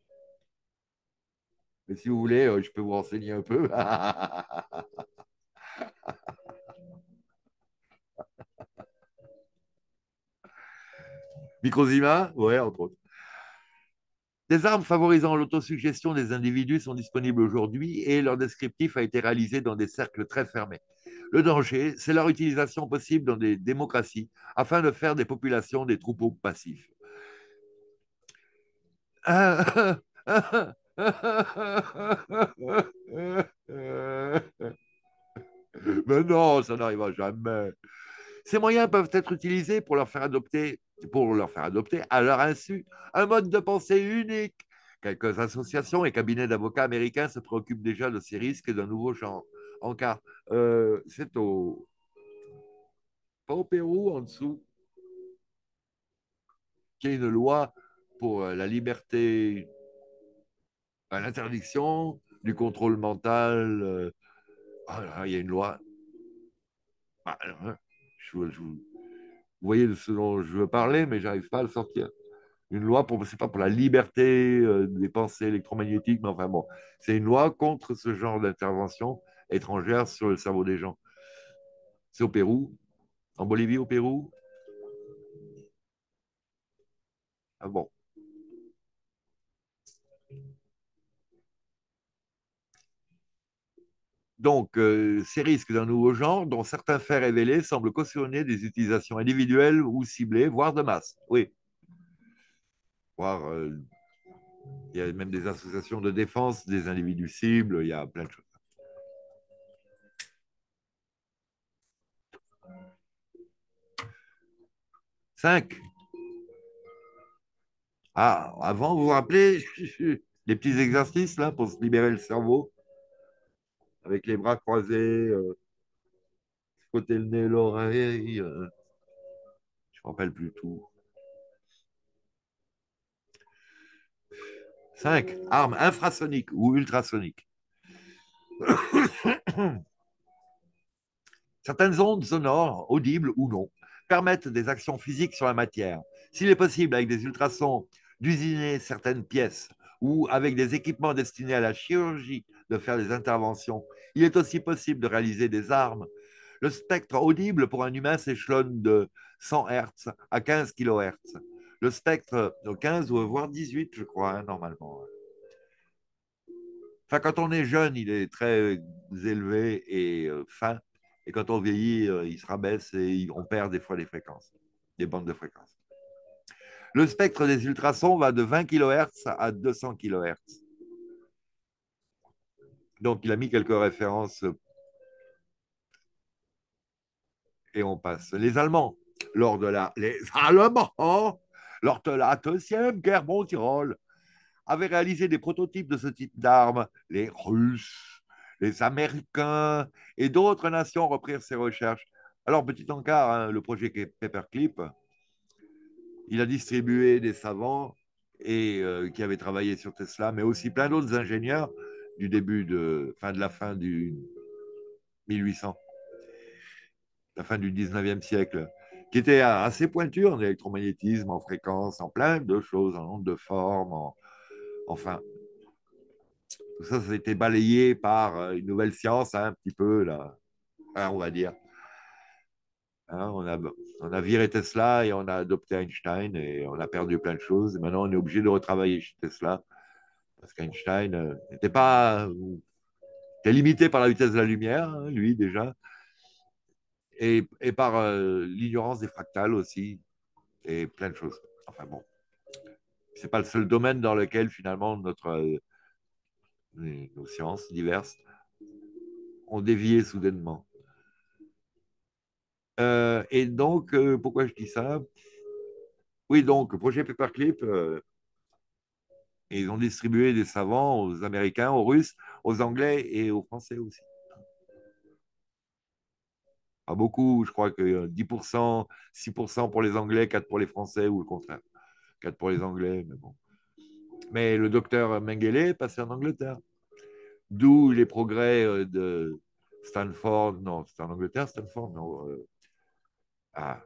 Mais si vous voulez, je peux vous renseigner un peu. Microzima, ouais, entre autres. Des armes favorisant l'autosuggestion des individus sont disponibles aujourd'hui et leur descriptif a été réalisé dans des cercles très fermés. Le danger, c'est leur utilisation possible dans des démocraties afin de faire des populations des troupeaux passifs. Mais non, ça n'arrivera jamais. Ces moyens peuvent être utilisés pour leur faire adopter à leur insu un mode de pensée unique. Quelques associations et cabinets d'avocats américains se préoccupent déjà de ces risques d'un nouveau genre. En cas, c'est pas au Pérou, en dessous, qu'il y a une loi pour la liberté, l'interdiction du contrôle mental. Il y a une loi. Ah, vous voyez de ce dont je veux parler, mais j'arrive pas à le sortir. Une loi pour, c'est pas pour la liberté des pensées électromagnétiques, mais enfin bon, c'est une loi contre ce genre d'intervention étrangère sur le cerveau des gens. C'est au Pérou, en Bolivie, au Pérou. Ah bon. Donc, ces risques d'un nouveau genre, dont certains faits révélés semblent cautionner des utilisations individuelles ou ciblées, voire de masse. Oui, voire il y a même des associations de défense des individus cibles, il y a plein de choses. 5. Ah, avant, vous vous rappelez les petits exercices là pour se libérer le cerveau avec les bras croisés, côté le nez, l'oreille. Je ne me rappelle plus tout. 5. Armes infrasoniques ou ultrasoniques. Certaines ondes sonores, audibles ou non, permettent des actions physiques sur la matière. S'il est possible avec des ultrasons d'usiner certaines pièces ou avec des équipements destinés à la chirurgie de faire des interventions, il est aussi possible de réaliser des armes. Le spectre audible pour un humain s'échelonne de 100 Hz à 15 kHz. Le spectre de 15 ou voire 18, je crois, hein, normalement. Enfin, quand on est jeune, il est très élevé et fin. Et quand on vieillit, il se rabaisse et on perd des fois les fréquences, des bandes de fréquences. Le spectre des ultrasons va de 20 kHz à 200 kHz. Donc, il a mis quelques références et on passe. Les Allemands, les Allemands, lors de la Deuxième Guerre mondiale, avaient réalisé des prototypes de ce type d'armes. Les Russes, les Américains et d'autres nations reprirent ces recherches. Alors, petit encart, hein, le projet Paperclip, il a distribué des savants et qui avaient travaillé sur Tesla, mais aussi plein d'autres ingénieurs du début de la fin du 1800, la fin du 19e siècle, qui étaient assez pointus en électromagnétisme, en fréquence, en plein de choses, en ondes de forme, enfin, Tout ça, ça a été balayé par une nouvelle science, hein, un petit peu, là, hein, on va dire. Hein, on a viré Tesla et on a adopté Einstein et on a perdu plein de choses. Et maintenant, on est obligé de retravailler chez Tesla parce qu'Einstein n'était pas, était limité par la vitesse de la lumière, hein, lui déjà, et par l'ignorance des fractales aussi, et plein de choses. Enfin bon, c'est pas le seul domaine dans lequel finalement nos sciences diverses ont dévié soudainement. Et donc, pourquoi je dis ça? Oui, donc, projet Paperclip, ils ont distribué des savants aux Américains, aux Russes, aux Anglais et aux Français aussi. Pas beaucoup, je crois que 10%, 6% pour les Anglais, 4% pour les Français ou le contraire. 4% pour les Anglais, mais bon. Mais le docteur Mengele est passé en Angleterre. D'où les progrès de Stanford, non, c'est en Angleterre, Stanford, non. Ah,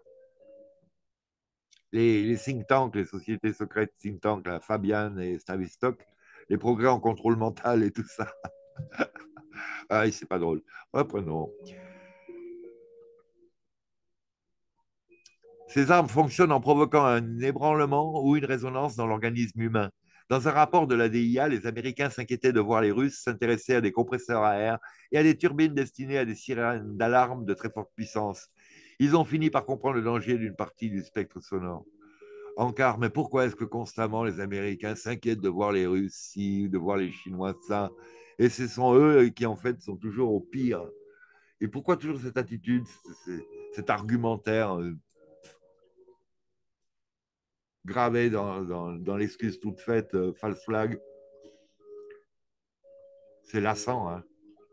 les think tanks, les sociétés secrètes think tanks, là, Fabian et Tavistock, les progrès en contrôle mental et tout ça. Ah, c'est pas drôle. Reprenons. Ces armes fonctionnent en provoquant un ébranlement ou une résonance dans l'organisme humain. Dans un rapport de la DIA, les Américains s'inquiétaient de voir les Russes s'intéresser à des compresseurs à air et à des turbines destinées à des sirènes d'alarme de très forte puissance. Ils ont fini par comprendre le danger d'une partie du spectre sonore. Encore, mais pourquoi est-ce que constamment les Américains s'inquiètent de voir les Russes ci, de voir les Chinois ça? Et ce sont eux qui, en fait, sont toujours au pire. Et pourquoi toujours cette attitude, cet argumentaire gravé dans l'excuse toute faite, false flag? C'est lassant, hein.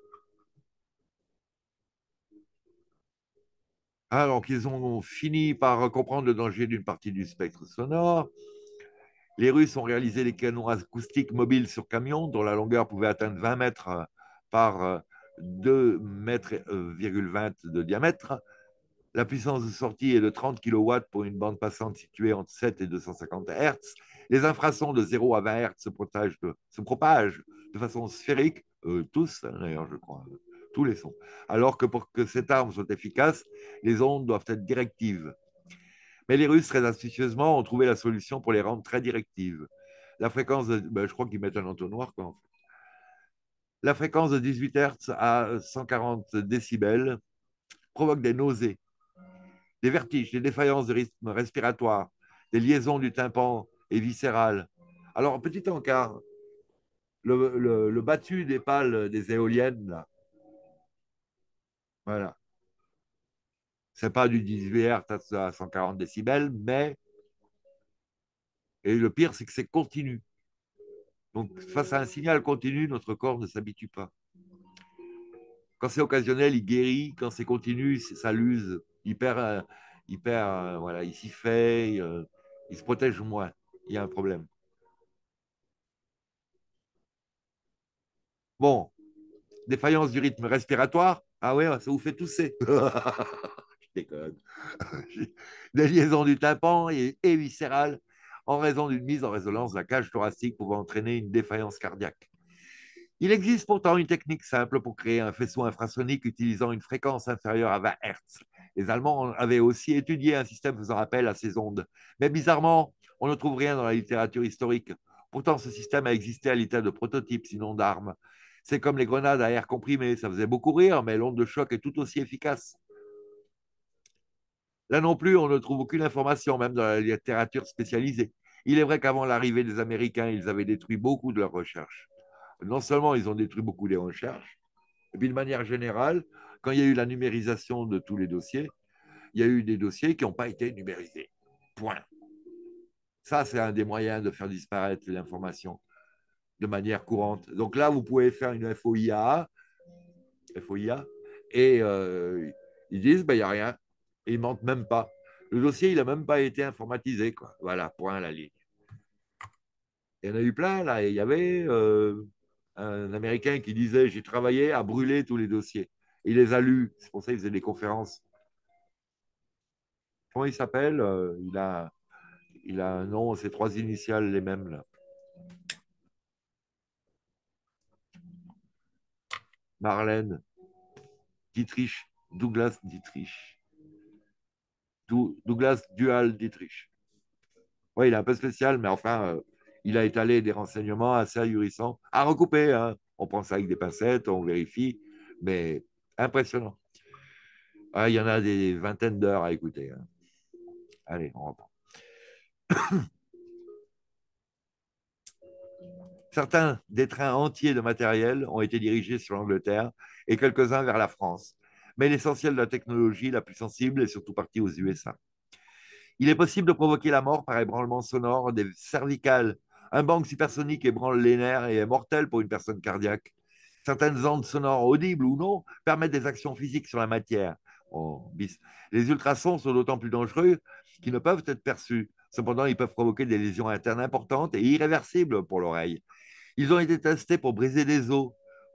Alors qu'ils ont fini par comprendre le danger d'une partie du spectre sonore, les Russes ont réalisé des canons acoustiques mobiles sur camion dont la longueur pouvait atteindre 20 mètres par 2,20 mètres de diamètre. La puissance de sortie est de 30 kilowatts pour une bande passante située entre 7 et 250 Hertz. Les infrasons de 0 à 20 Hertz se propagent de façon sphérique, tous hein, d'ailleurs, je crois, tous les sons. Alors que pour que cette arme soit efficace, les ondes doivent être directives. Mais les Russes, très astucieusement, ont trouvé la solution pour les rendre très directives. La fréquence de, ben, je crois qu'ils mettent un entonnoir, quoi. La fréquence de 18 Hertz à 140 décibels provoque des nausées, des vertiges, des défaillances de rythme respiratoire, des liaisons du tympan et viscérales. Alors, petit encart, le battu des pales des éoliennes, là, voilà, c'est pas du 18 Hz à 140 décibels, mais, et le pire, c'est que c'est continu. Donc, face à un signal continu, notre corps ne s'habitue pas. Quand c'est occasionnel, il guérit. Quand c'est continu, ça l'use. Voilà, il s'y fait, il se protège moins. Il y a un problème. Bon, défaillance du rythme respiratoire. Ah ouais, ça vous fait tousser. Je déconne. Des liaisons du tympan et viscérales en raison d'une mise en résonance de la cage thoracique pouvant entraîner une défaillance cardiaque. Il existe pourtant une technique simple pour créer un faisceau infrasonique utilisant une fréquence inférieure à 20 Hz. Les Allemands avaient aussi étudié un système faisant appel à ces ondes. Mais bizarrement, on ne trouve rien dans la littérature historique. Pourtant, ce système a existé à l'état de prototype, sinon d'arme. C'est comme les grenades à air comprimé, ça faisait beaucoup rire, mais l'onde de choc est tout aussi efficace. Là non plus, on ne trouve aucune information, même dans la littérature spécialisée. Il est vrai qu'avant l'arrivée des Américains, ils avaient détruit beaucoup de leurs recherches. Non seulement ils ont détruit beaucoup des recherches, et puis de manière générale, quand il y a eu la numérisation de tous les dossiers, il y a eu des dossiers qui n'ont pas été numérisés. Point. Ça, c'est un des moyens de faire disparaître l'information de manière courante. Donc là, vous pouvez faire une FOIA et ils disent, ben, il n'y a rien. Et ils ne mentent même pas. Le dossier, il n'a même pas été informatisé. Quoi. Voilà, point à la ligne. Il y en a eu plein, là. Et il y avait un Américain qui disait, j'ai travaillé à brûler tous les dossiers. Il les a lus. C'est pour ça qu'il faisait des conférences. Comment il s'appelle il a un nom, ses trois initiales les mêmes. Là. Marlène Dietrich, Douglas Dietrich, Douglas Dual Dietrich. Oui, il est un peu spécial, mais enfin, il a étalé des renseignements assez ahurissants, à recouper. Hein. On prend ça avec des pincettes, on vérifie, mais impressionnant. Ah, il y en a des vingtaines d'heures à écouter. Hein. Allez, on reprend. Certains des trains entiers de matériel ont été dirigés sur l'Angleterre et quelques-uns vers la France. Mais l'essentiel de la technologie la plus sensible est surtout parti aux USA. Il est possible de provoquer la mort par ébranlement sonore des cervicales. Un bang supersonique ébranle les nerfs et est mortel pour une personne cardiaque. Certaines ondes sonores audibles ou non permettent des actions physiques sur la matière. Oh, bis. Les ultrasons sont d'autant plus dangereux qu'ils ne peuvent être perçus. Cependant, ils peuvent provoquer des lésions internes importantes et irréversibles pour l'oreille. Ils ont été testés pour briser des os.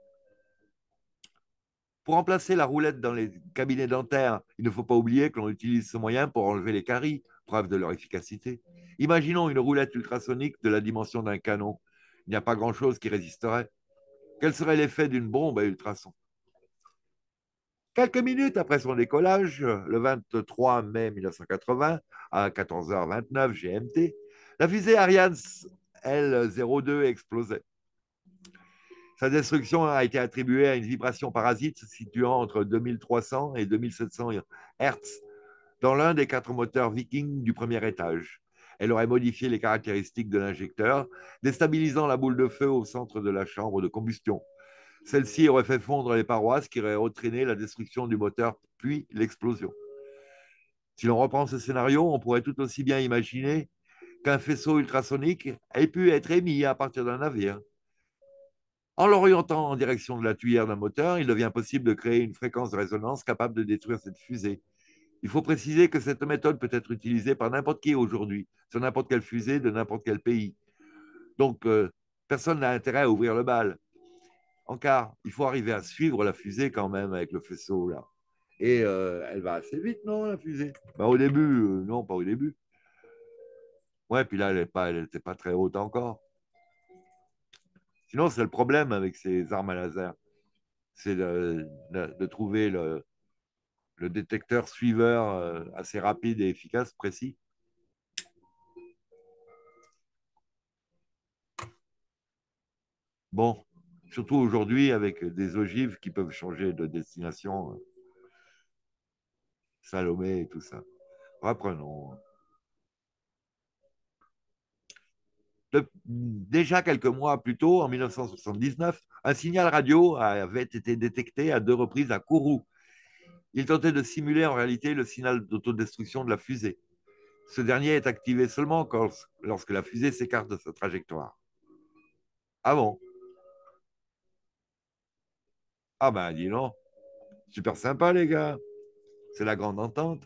Pour remplacer la roulette dans les cabinets dentaires, il ne faut pas oublier que l'on utilise ce moyen pour enlever les caries, preuve de leur efficacité. Imaginons une roulette ultrasonique de la dimension d'un canon. Il n'y a pas grand-chose qui résisterait. Quel serait l'effet d'une bombe à ultrasons? Quelques minutes après son décollage, le 23 mai 1980, à 14h29 GMT, la fusée Ariane L02 explosait. Sa destruction a été attribuée à une vibration parasite se situant entre 2300 et 2700 Hz dans l'un des 4 moteurs Viking du premier étage. Elle aurait modifié les caractéristiques de l'injecteur, déstabilisant la boule de feu au centre de la chambre de combustion. Celle-ci aurait fait fondre les parois, ce qui aurait entraîné la destruction du moteur, puis l'explosion. Si l'on reprend ce scénario, on pourrait tout aussi bien imaginer qu'un faisceau ultrasonique ait pu être émis à partir d'un navire. En l'orientant en direction de la tuyère d'un moteur, il devient possible de créer une fréquence de résonance capable de détruire cette fusée. Il faut préciser que cette méthode peut être utilisée par n'importe qui aujourd'hui, sur n'importe quelle fusée de n'importe quel pays. Donc, personne n'a intérêt à ouvrir le bal. En car, il faut arriver à suivre la fusée quand même avec le faisceau là. Et elle va assez vite, non, la fusée? Ben, au début, non, pas au début. Ouais, puis là, elle n'était pas très haute encore. Sinon, c'est le problème avec ces armes à laser. C'est de trouver le détecteur suiveur assez rapide et efficace, précis. Bon, surtout aujourd'hui avec des ogives qui peuvent changer de destination, Salomé et tout ça. Reprenons. Déjà quelques mois plus tôt, en 1979, un signal radio avait été détecté à 2 reprises à Kourou. Il tentait de simuler en réalité le signal d'autodestruction de la fusée. Ce dernier est activé seulement lorsque la fusée s'écarte de sa trajectoire. Ah bon? Ah ben dis donc, super sympa les gars, c'est la grande entente.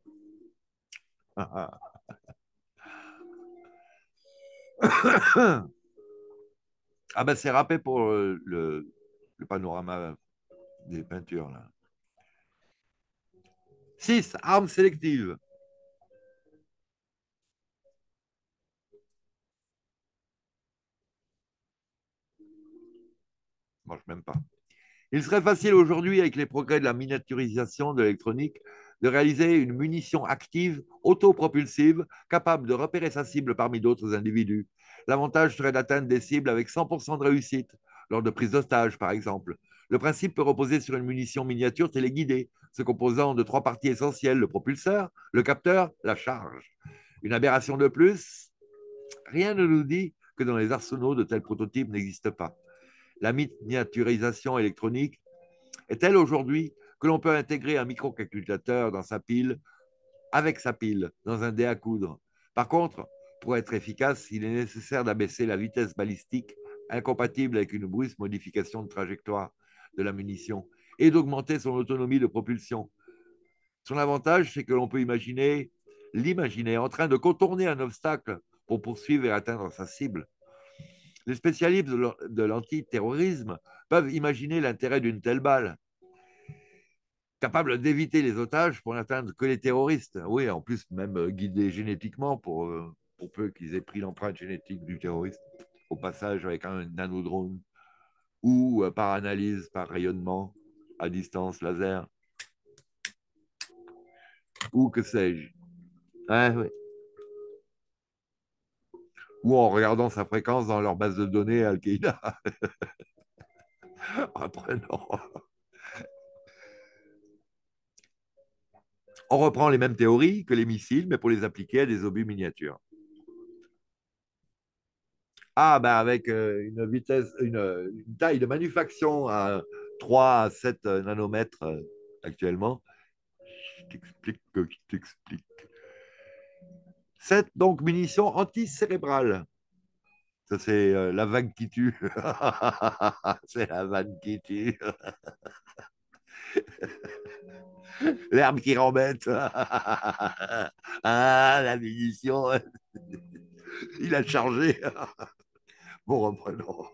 Ah ben c'est râpé pour le panorama des peintures là. 6. Armes sélectives. Ça marche même pas. Il serait facile aujourd'hui, avec les progrès de la miniaturisation de l'électronique, de réaliser une munition active autopropulsive capable de repérer sa cible parmi d'autres individus. L'avantage serait d'atteindre des cibles avec 100% de réussite, lors de prise d'otage par exemple. Le principe peut reposer sur une munition miniature téléguidée, se composant de 3 parties essentielles, le propulseur, le capteur, la charge. Une aberration de plus, rien ne nous dit que dans les arsenaux de tels prototypes n'existent pas. La miniaturisation électronique est telle aujourd'hui que l'on peut intégrer un microcalculateur dans sa pile, avec sa pile, dans un dé à coudre. Par contre, pour être efficace, il est nécessaire d'abaisser la vitesse balistique incompatible avec une brusque modification de trajectoire de la munition et d'augmenter son autonomie de propulsion. Son avantage, c'est que l'on peut l'imaginer en train de contourner un obstacle pour poursuivre et atteindre sa cible. Les spécialistes de l'antiterrorisme peuvent imaginer l'intérêt d'une telle balle, capable d'éviter les otages pour n'atteindre que les terroristes. Oui, en plus, même guidés génétiquement pour peu qu'ils aient pris l'empreinte génétique du terroriste au passage avec un nanodrone. ou par analyse, par rayonnement à distance laser, ou que sais-je. Ouais, ouais. Ou en regardant sa fréquence dans leur base de données Al-Qaïda. Après, non. On reprend les mêmes théories que les missiles, mais pour les appliquer à des obus miniatures. Ah, ben avec une vitesse, une taille de manufacture à 3 à 7 nanomètres actuellement. Je t'explique que je t'explique. 7, donc, munitions anticérébrales. Ça, c'est la vague qui tue. C'est la vanne qui tue. L'herbe qui rembête. Ah, la munition. Il a chargé. Bon, reprenons.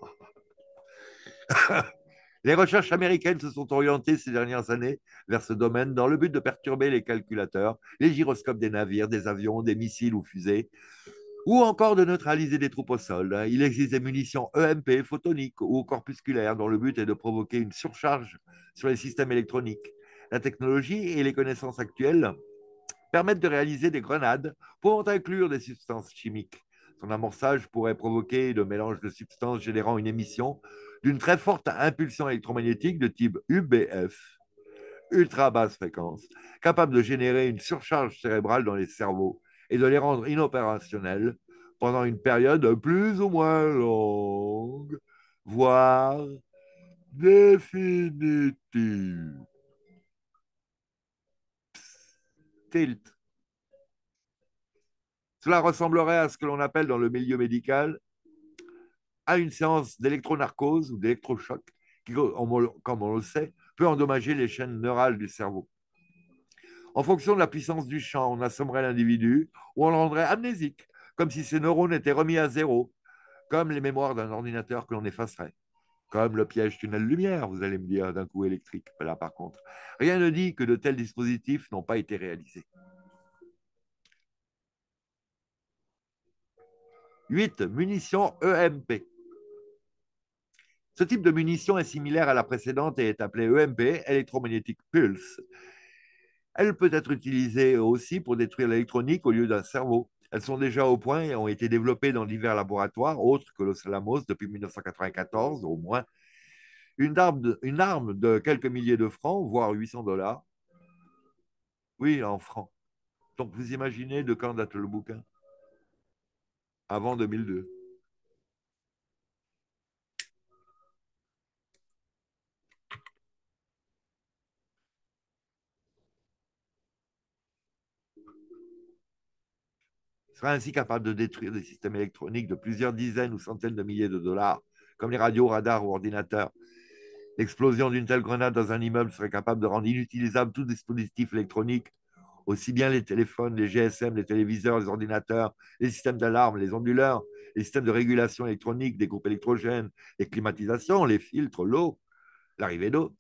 Les recherches américaines se sont orientées ces dernières années vers ce domaine dans le but de perturber les calculateurs, les gyroscopes des navires, des avions, des missiles ou fusées, ou encore de neutraliser des troupes au sol. Il existe des munitions EMP, photoniques ou corpusculaires dont le but est de provoquer une surcharge sur les systèmes électroniques. La technologie et les connaissances actuelles permettent de réaliser des grenades pouvant inclure des substances chimiques. Son amorçage pourrait provoquer le mélange de substances générant une émission d'une très forte impulsion électromagnétique de type UBF, ultra basse fréquence, capable de générer une surcharge cérébrale dans les cerveaux et de les rendre inopérationnels pendant une période plus ou moins longue, voire définitive. Tilt. Cela ressemblerait à ce que l'on appelle dans le milieu médical à une séance d'électronarcose ou d'électrochoc qui, comme on le sait, peut endommager les chaînes neurales du cerveau. En fonction de la puissance du champ, on assommerait l'individu ou on le rendrait amnésique, comme si ses neurones étaient remis à zéro, comme les mémoires d'un ordinateur que l'on effacerait. Comme le piège tunnel-lumière, vous allez me dire, d'un coup électrique. Là, par contre, rien ne dit que de tels dispositifs n'ont pas été réalisés. 8. Munitions EMP. Ce type de munition est similaire à la précédente et est appelée EMP, Electromagnetic Pulse. Elle peut être utilisée aussi pour détruire l'électronique au lieu d'un cerveau. Elles sont déjà au point et ont été développées dans divers laboratoires, autres que Los Alamos depuis 1994 au moins. Une arme de quelques milliers de francs, voire 800 $. Oui, en francs. Donc vous imaginez de quand date le bouquin? Avant 2002. Sera ainsi capable de détruire des systèmes électroniques de plusieurs dizaines ou centaines de milliers de dollars, comme les radios, radars ou ordinateurs. L'explosion d'une telle grenade dans un immeuble serait capable de rendre inutilisable tout dispositif électronique, aussi bien les téléphones, les GSM, les téléviseurs, les ordinateurs, les systèmes d'alarme, les onduleurs, les systèmes de régulation électronique, des groupes électrogènes, les climatisations, les filtres, l'eau, l'arrivée d'eau.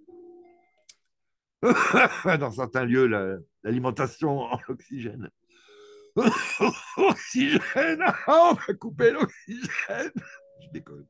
Dans certains lieux, l'alimentation en oxygène. Oxygène, on va couper l'oxygène. Je déconne.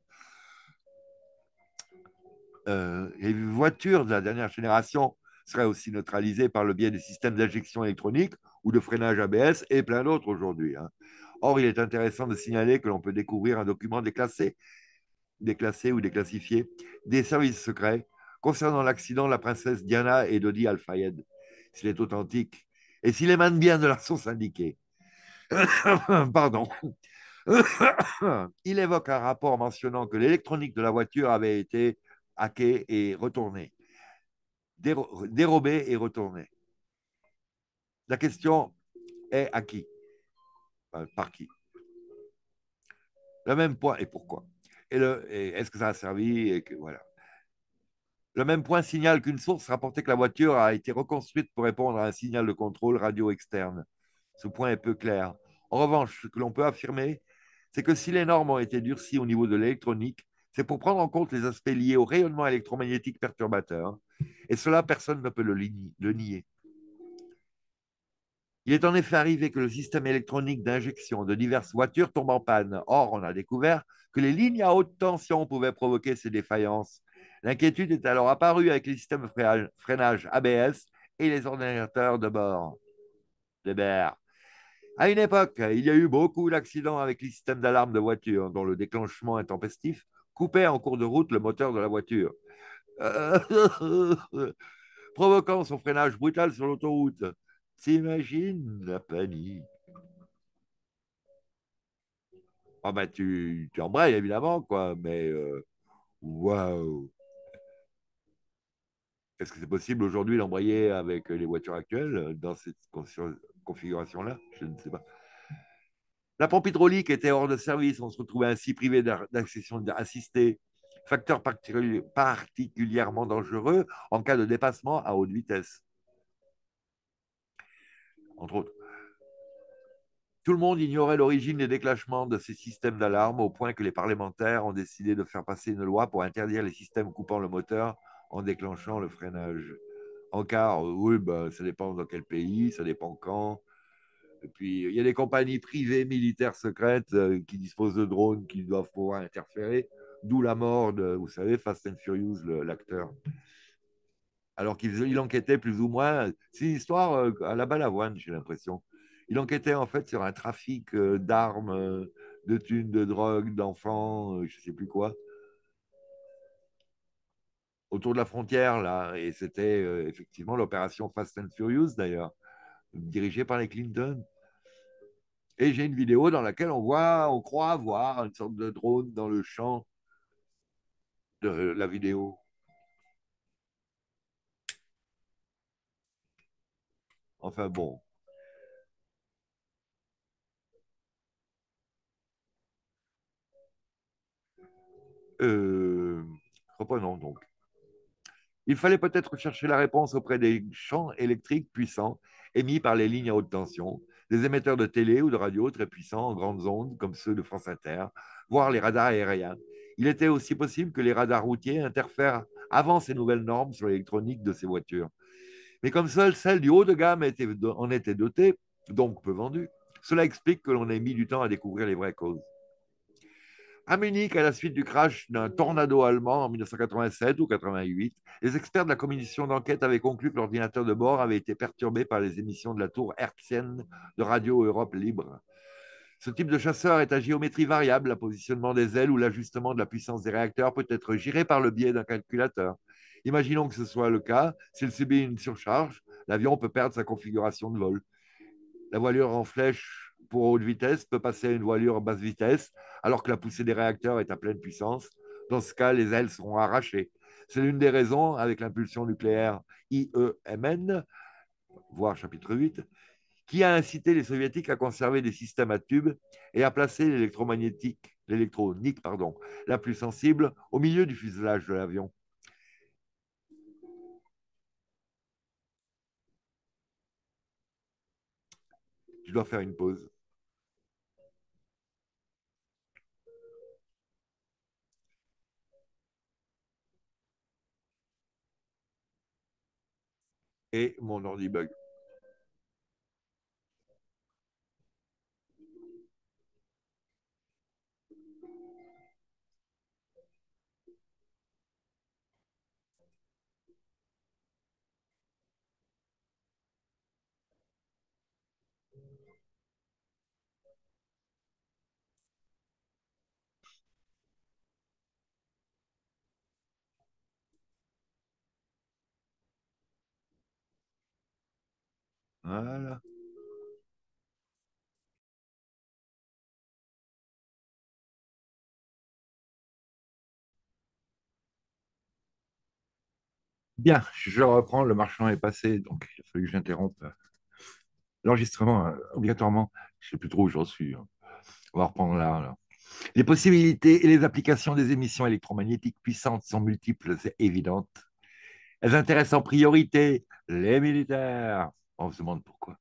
Les voitures de la dernière génération seraient aussi neutralisées par le biais des systèmes d'injection électronique ou de freinage ABS et plein d'autres aujourd'hui. Or, il est intéressant de signaler que l'on peut découvrir un document déclassé ou déclassifié des services secrets concernant l'accident de la princesse Diana et Dodi Al-Fayed, s'il est authentique et s'il émane bien de la source indiquée. Pardon. Il évoque un rapport mentionnant que l'électronique de la voiture avait été hackée et retournée, dérobée et retournée. La question est à qui? Par qui? Le même point et pourquoi? Et est-ce que ça a servi et que, voilà. Le même point signale qu'une source rapportait que la voiture a été reconstruite pour répondre à un signal de contrôle radio externe. Ce point est peu clair. En revanche, ce que l'on peut affirmer, c'est que si les normes ont été durcies au niveau de l'électronique, c'est pour prendre en compte les aspects liés au rayonnement électromagnétique perturbateur. Et cela, personne ne peut le nier. Il est en effet arrivé que le système électronique d'injection de diverses voitures tombe en panne. Or, on a découvert que les lignes à haute tension pouvaient provoquer ces défaillances. L'inquiétude est alors apparue avec les systèmes de freinage ABS et les ordinateurs de bord. De bord. À une époque, il y a eu beaucoup d'accidents avec les systèmes d'alarme de voiture, dont le déclenchement intempestif coupait en cours de route le moteur de la voiture, provoquant son freinage brutal sur l'autoroute. T'imagines la panique? Ah bah tu embrayes évidemment, quoi, mais waouh! Est-ce que c'est possible aujourd'hui d'embrayer avec les voitures actuelles dans cette configuration-là? Je ne sais pas. La pompe hydraulique était hors de service. On se retrouvait ainsi privé d'accession assistée, facteur particulièrement dangereux en cas de dépassement à haute vitesse, entre autres. Tout le monde ignorait l'origine des déclenchements de ces systèmes d'alarme au point que les parlementaires ont décidé de faire passer une loi pour interdire les systèmes coupant le moteur en déclenchant le freinage. En car, oui, bah, ça dépend dans quel pays, ça dépend quand. Et puis, il y a des compagnies privées militaires secrètes qui disposent de drones qui doivent pouvoir interférer, d'où la mort de, vous savez, Fast and Furious, l'acteur. Alors qu'il enquêtait plus ou moins, c'est une histoire à la balavoine, j'ai l'impression. Il enquêtait en fait sur un trafic d'armes, de thunes, de drogue, d'enfants, je ne sais plus quoi, autour de la frontière, là. Et c'était effectivement l'opération Fast and Furious, d'ailleurs, dirigée par les Clinton. Et j'ai une vidéo dans laquelle on croit voir une sorte de drone dans le champ de la vidéo. Enfin bon, euh, reprenons donc. Il fallait peut-être chercher la réponse auprès des champs électriques puissants émis par les lignes à haute tension, des émetteurs de télé ou de radio très puissants en grandes ondes comme ceux de France Inter, voire les radars aériens. Il était aussi possible que les radars routiers interfèrent avant ces nouvelles normes sur l'électronique de ces voitures. Mais comme seule celle du haut de gamme en était dotée, donc peu vendue, cela explique que l'on ait mis du temps à découvrir les vraies causes. À Munich, à la suite du crash d'un tornado allemand en 1987 ou 88, les experts de la commission d'enquête avaient conclu que l'ordinateur de bord avait été perturbé par les émissions de la tour hertzienne de Radio Europe Libre. Ce type de chasseur est à géométrie variable. Le positionnement des ailes ou l'ajustement de la puissance des réacteurs peut être géré par le biais d'un calculateur. Imaginons que ce soit le cas. S'il subit une surcharge, l'avion peut perdre sa configuration de vol. La voilure en flèche pour haute vitesse peut passer à une voilure en basse vitesse, alors que la poussée des réacteurs est à pleine puissance. Dans ce cas, les ailes seront arrachées. C'est l'une des raisons, avec l'impulsion nucléaire IEMN, voire chapitre 8, qui a incité les soviétiques à conserver des systèmes à tubes et à placer l'électronique la plus sensible au milieu du fuselage de l'avion. Je dois faire une pause. Et mon ordi bug. Voilà. Bien, je reprends. Le marchand est passé, donc il a fallu que j'interrompe l'enregistrement obligatoirement. Je ne sais plus trop où j'en suis, hein. On va reprendre là, là. Les possibilités et les applications des émissions électromagnétiques puissantes sont multiples et évidentes. Elles intéressent en priorité les militaires. On se demande pourquoi.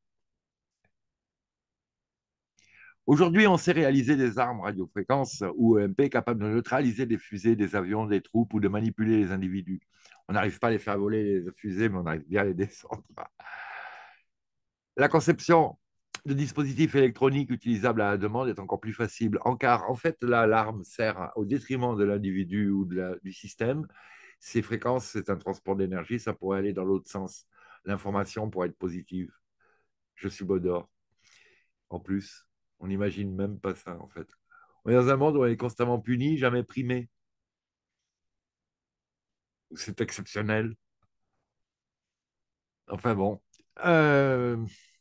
Aujourd'hui, on sait réaliser des armes radiofréquences ou EMP capables de neutraliser des fusées, des avions, des troupes ou de manipuler les individus. On n'arrive pas à les faire voler les fusées, mais on arrive bien à les descendre. La conception de dispositifs électroniques utilisables à la demande est encore plus facile, car en fait, l'alarme sert au détriment de l'individu ou du système. Ces fréquences, c'est un transport d'énergie, ça pourrait aller dans l'autre sens. L'information pourrait être positive. Je suis Bodor. En plus, on n'imagine même pas ça, en fait. On est dans un monde où on est constamment puni, jamais primé. C'est exceptionnel. Enfin bon. Euh,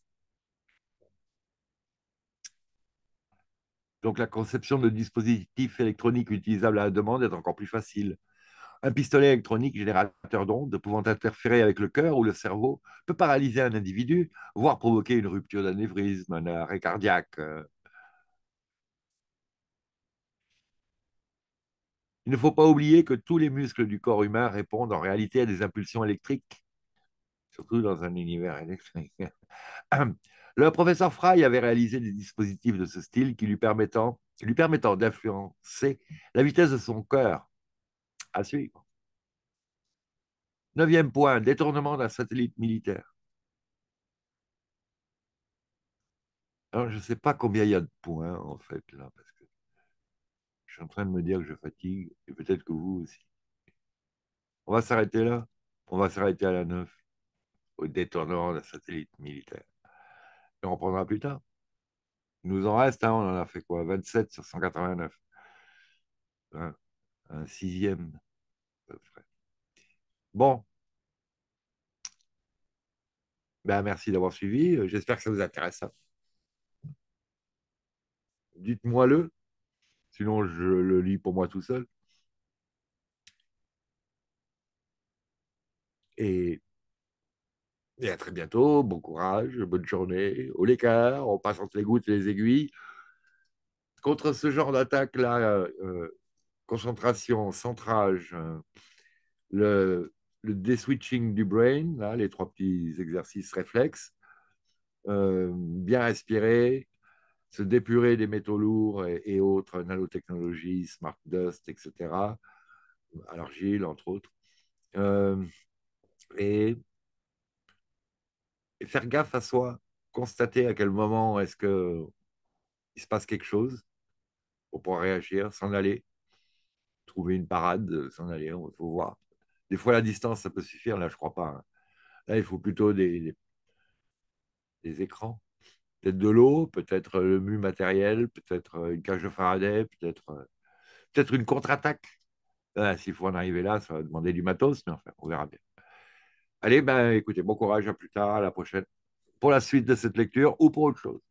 donc la conception de dispositifs électroniques utilisables à la demande est encore plus facile. Un pistolet électronique générateur d'ondes pouvant interférer avec le cœur ou le cerveau peut paralyser un individu, voire provoquer une rupture d'anévrisme, un arrêt cardiaque. Il ne faut pas oublier que tous les muscles du corps humain répondent en réalité à des impulsions électriques, surtout dans un univers électrique. Le professeur Fry avait réalisé des dispositifs de ce style lui permettant d'influencer la vitesse de son cœur. À suivre. Neuvième point, détournement d'un satellite militaire. Alors, je ne sais pas combien il y a de points, en fait, là, parce que je suis en train de me dire que je fatigue, et peut-être que vous aussi. On va s'arrêter là. On va s'arrêter à la 9, au détournement d'un satellite militaire. Et on reprendra plus tard. Il nous en reste, hein, on en a fait quoi? 27 sur 189. Hein, un sixième, à peu près. Bon, ben, merci d'avoir suivi. J'espère que ça vous intéresse. Dites-moi-le, sinon je le lis pour moi tout seul. Et, et à très bientôt. Bon courage, bonne journée. Au l'écart, on passe entre les gouttes et les aiguilles. Contre ce genre d'attaque-là, concentration, centrage, le deswitching du brain, là, les trois petits exercices réflexes, bien respirer, se dépurer des métaux lourds et autres nanotechnologies, smart dust, etc., à l'argile, entre autres. Euh, et, et faire gaffe à soi, constater à quel moment est-ce que il se passe quelque chose pour pouvoir réagir, s'en aller, trouver une parade, s'en aller, il faut voir. Des fois, la distance, ça peut suffire, là, je crois pas. Hein. Là, il faut plutôt des écrans. Peut-être de l'eau, peut-être le mu matériel, peut-être une cage de Faraday, peut-être une contre-attaque. Ah, s'il faut en arriver là, ça va demander du matos, mais enfin, on verra bien. Allez, ben, écoutez, bon courage, à plus tard, à la prochaine, pour la suite de cette lecture ou pour autre chose.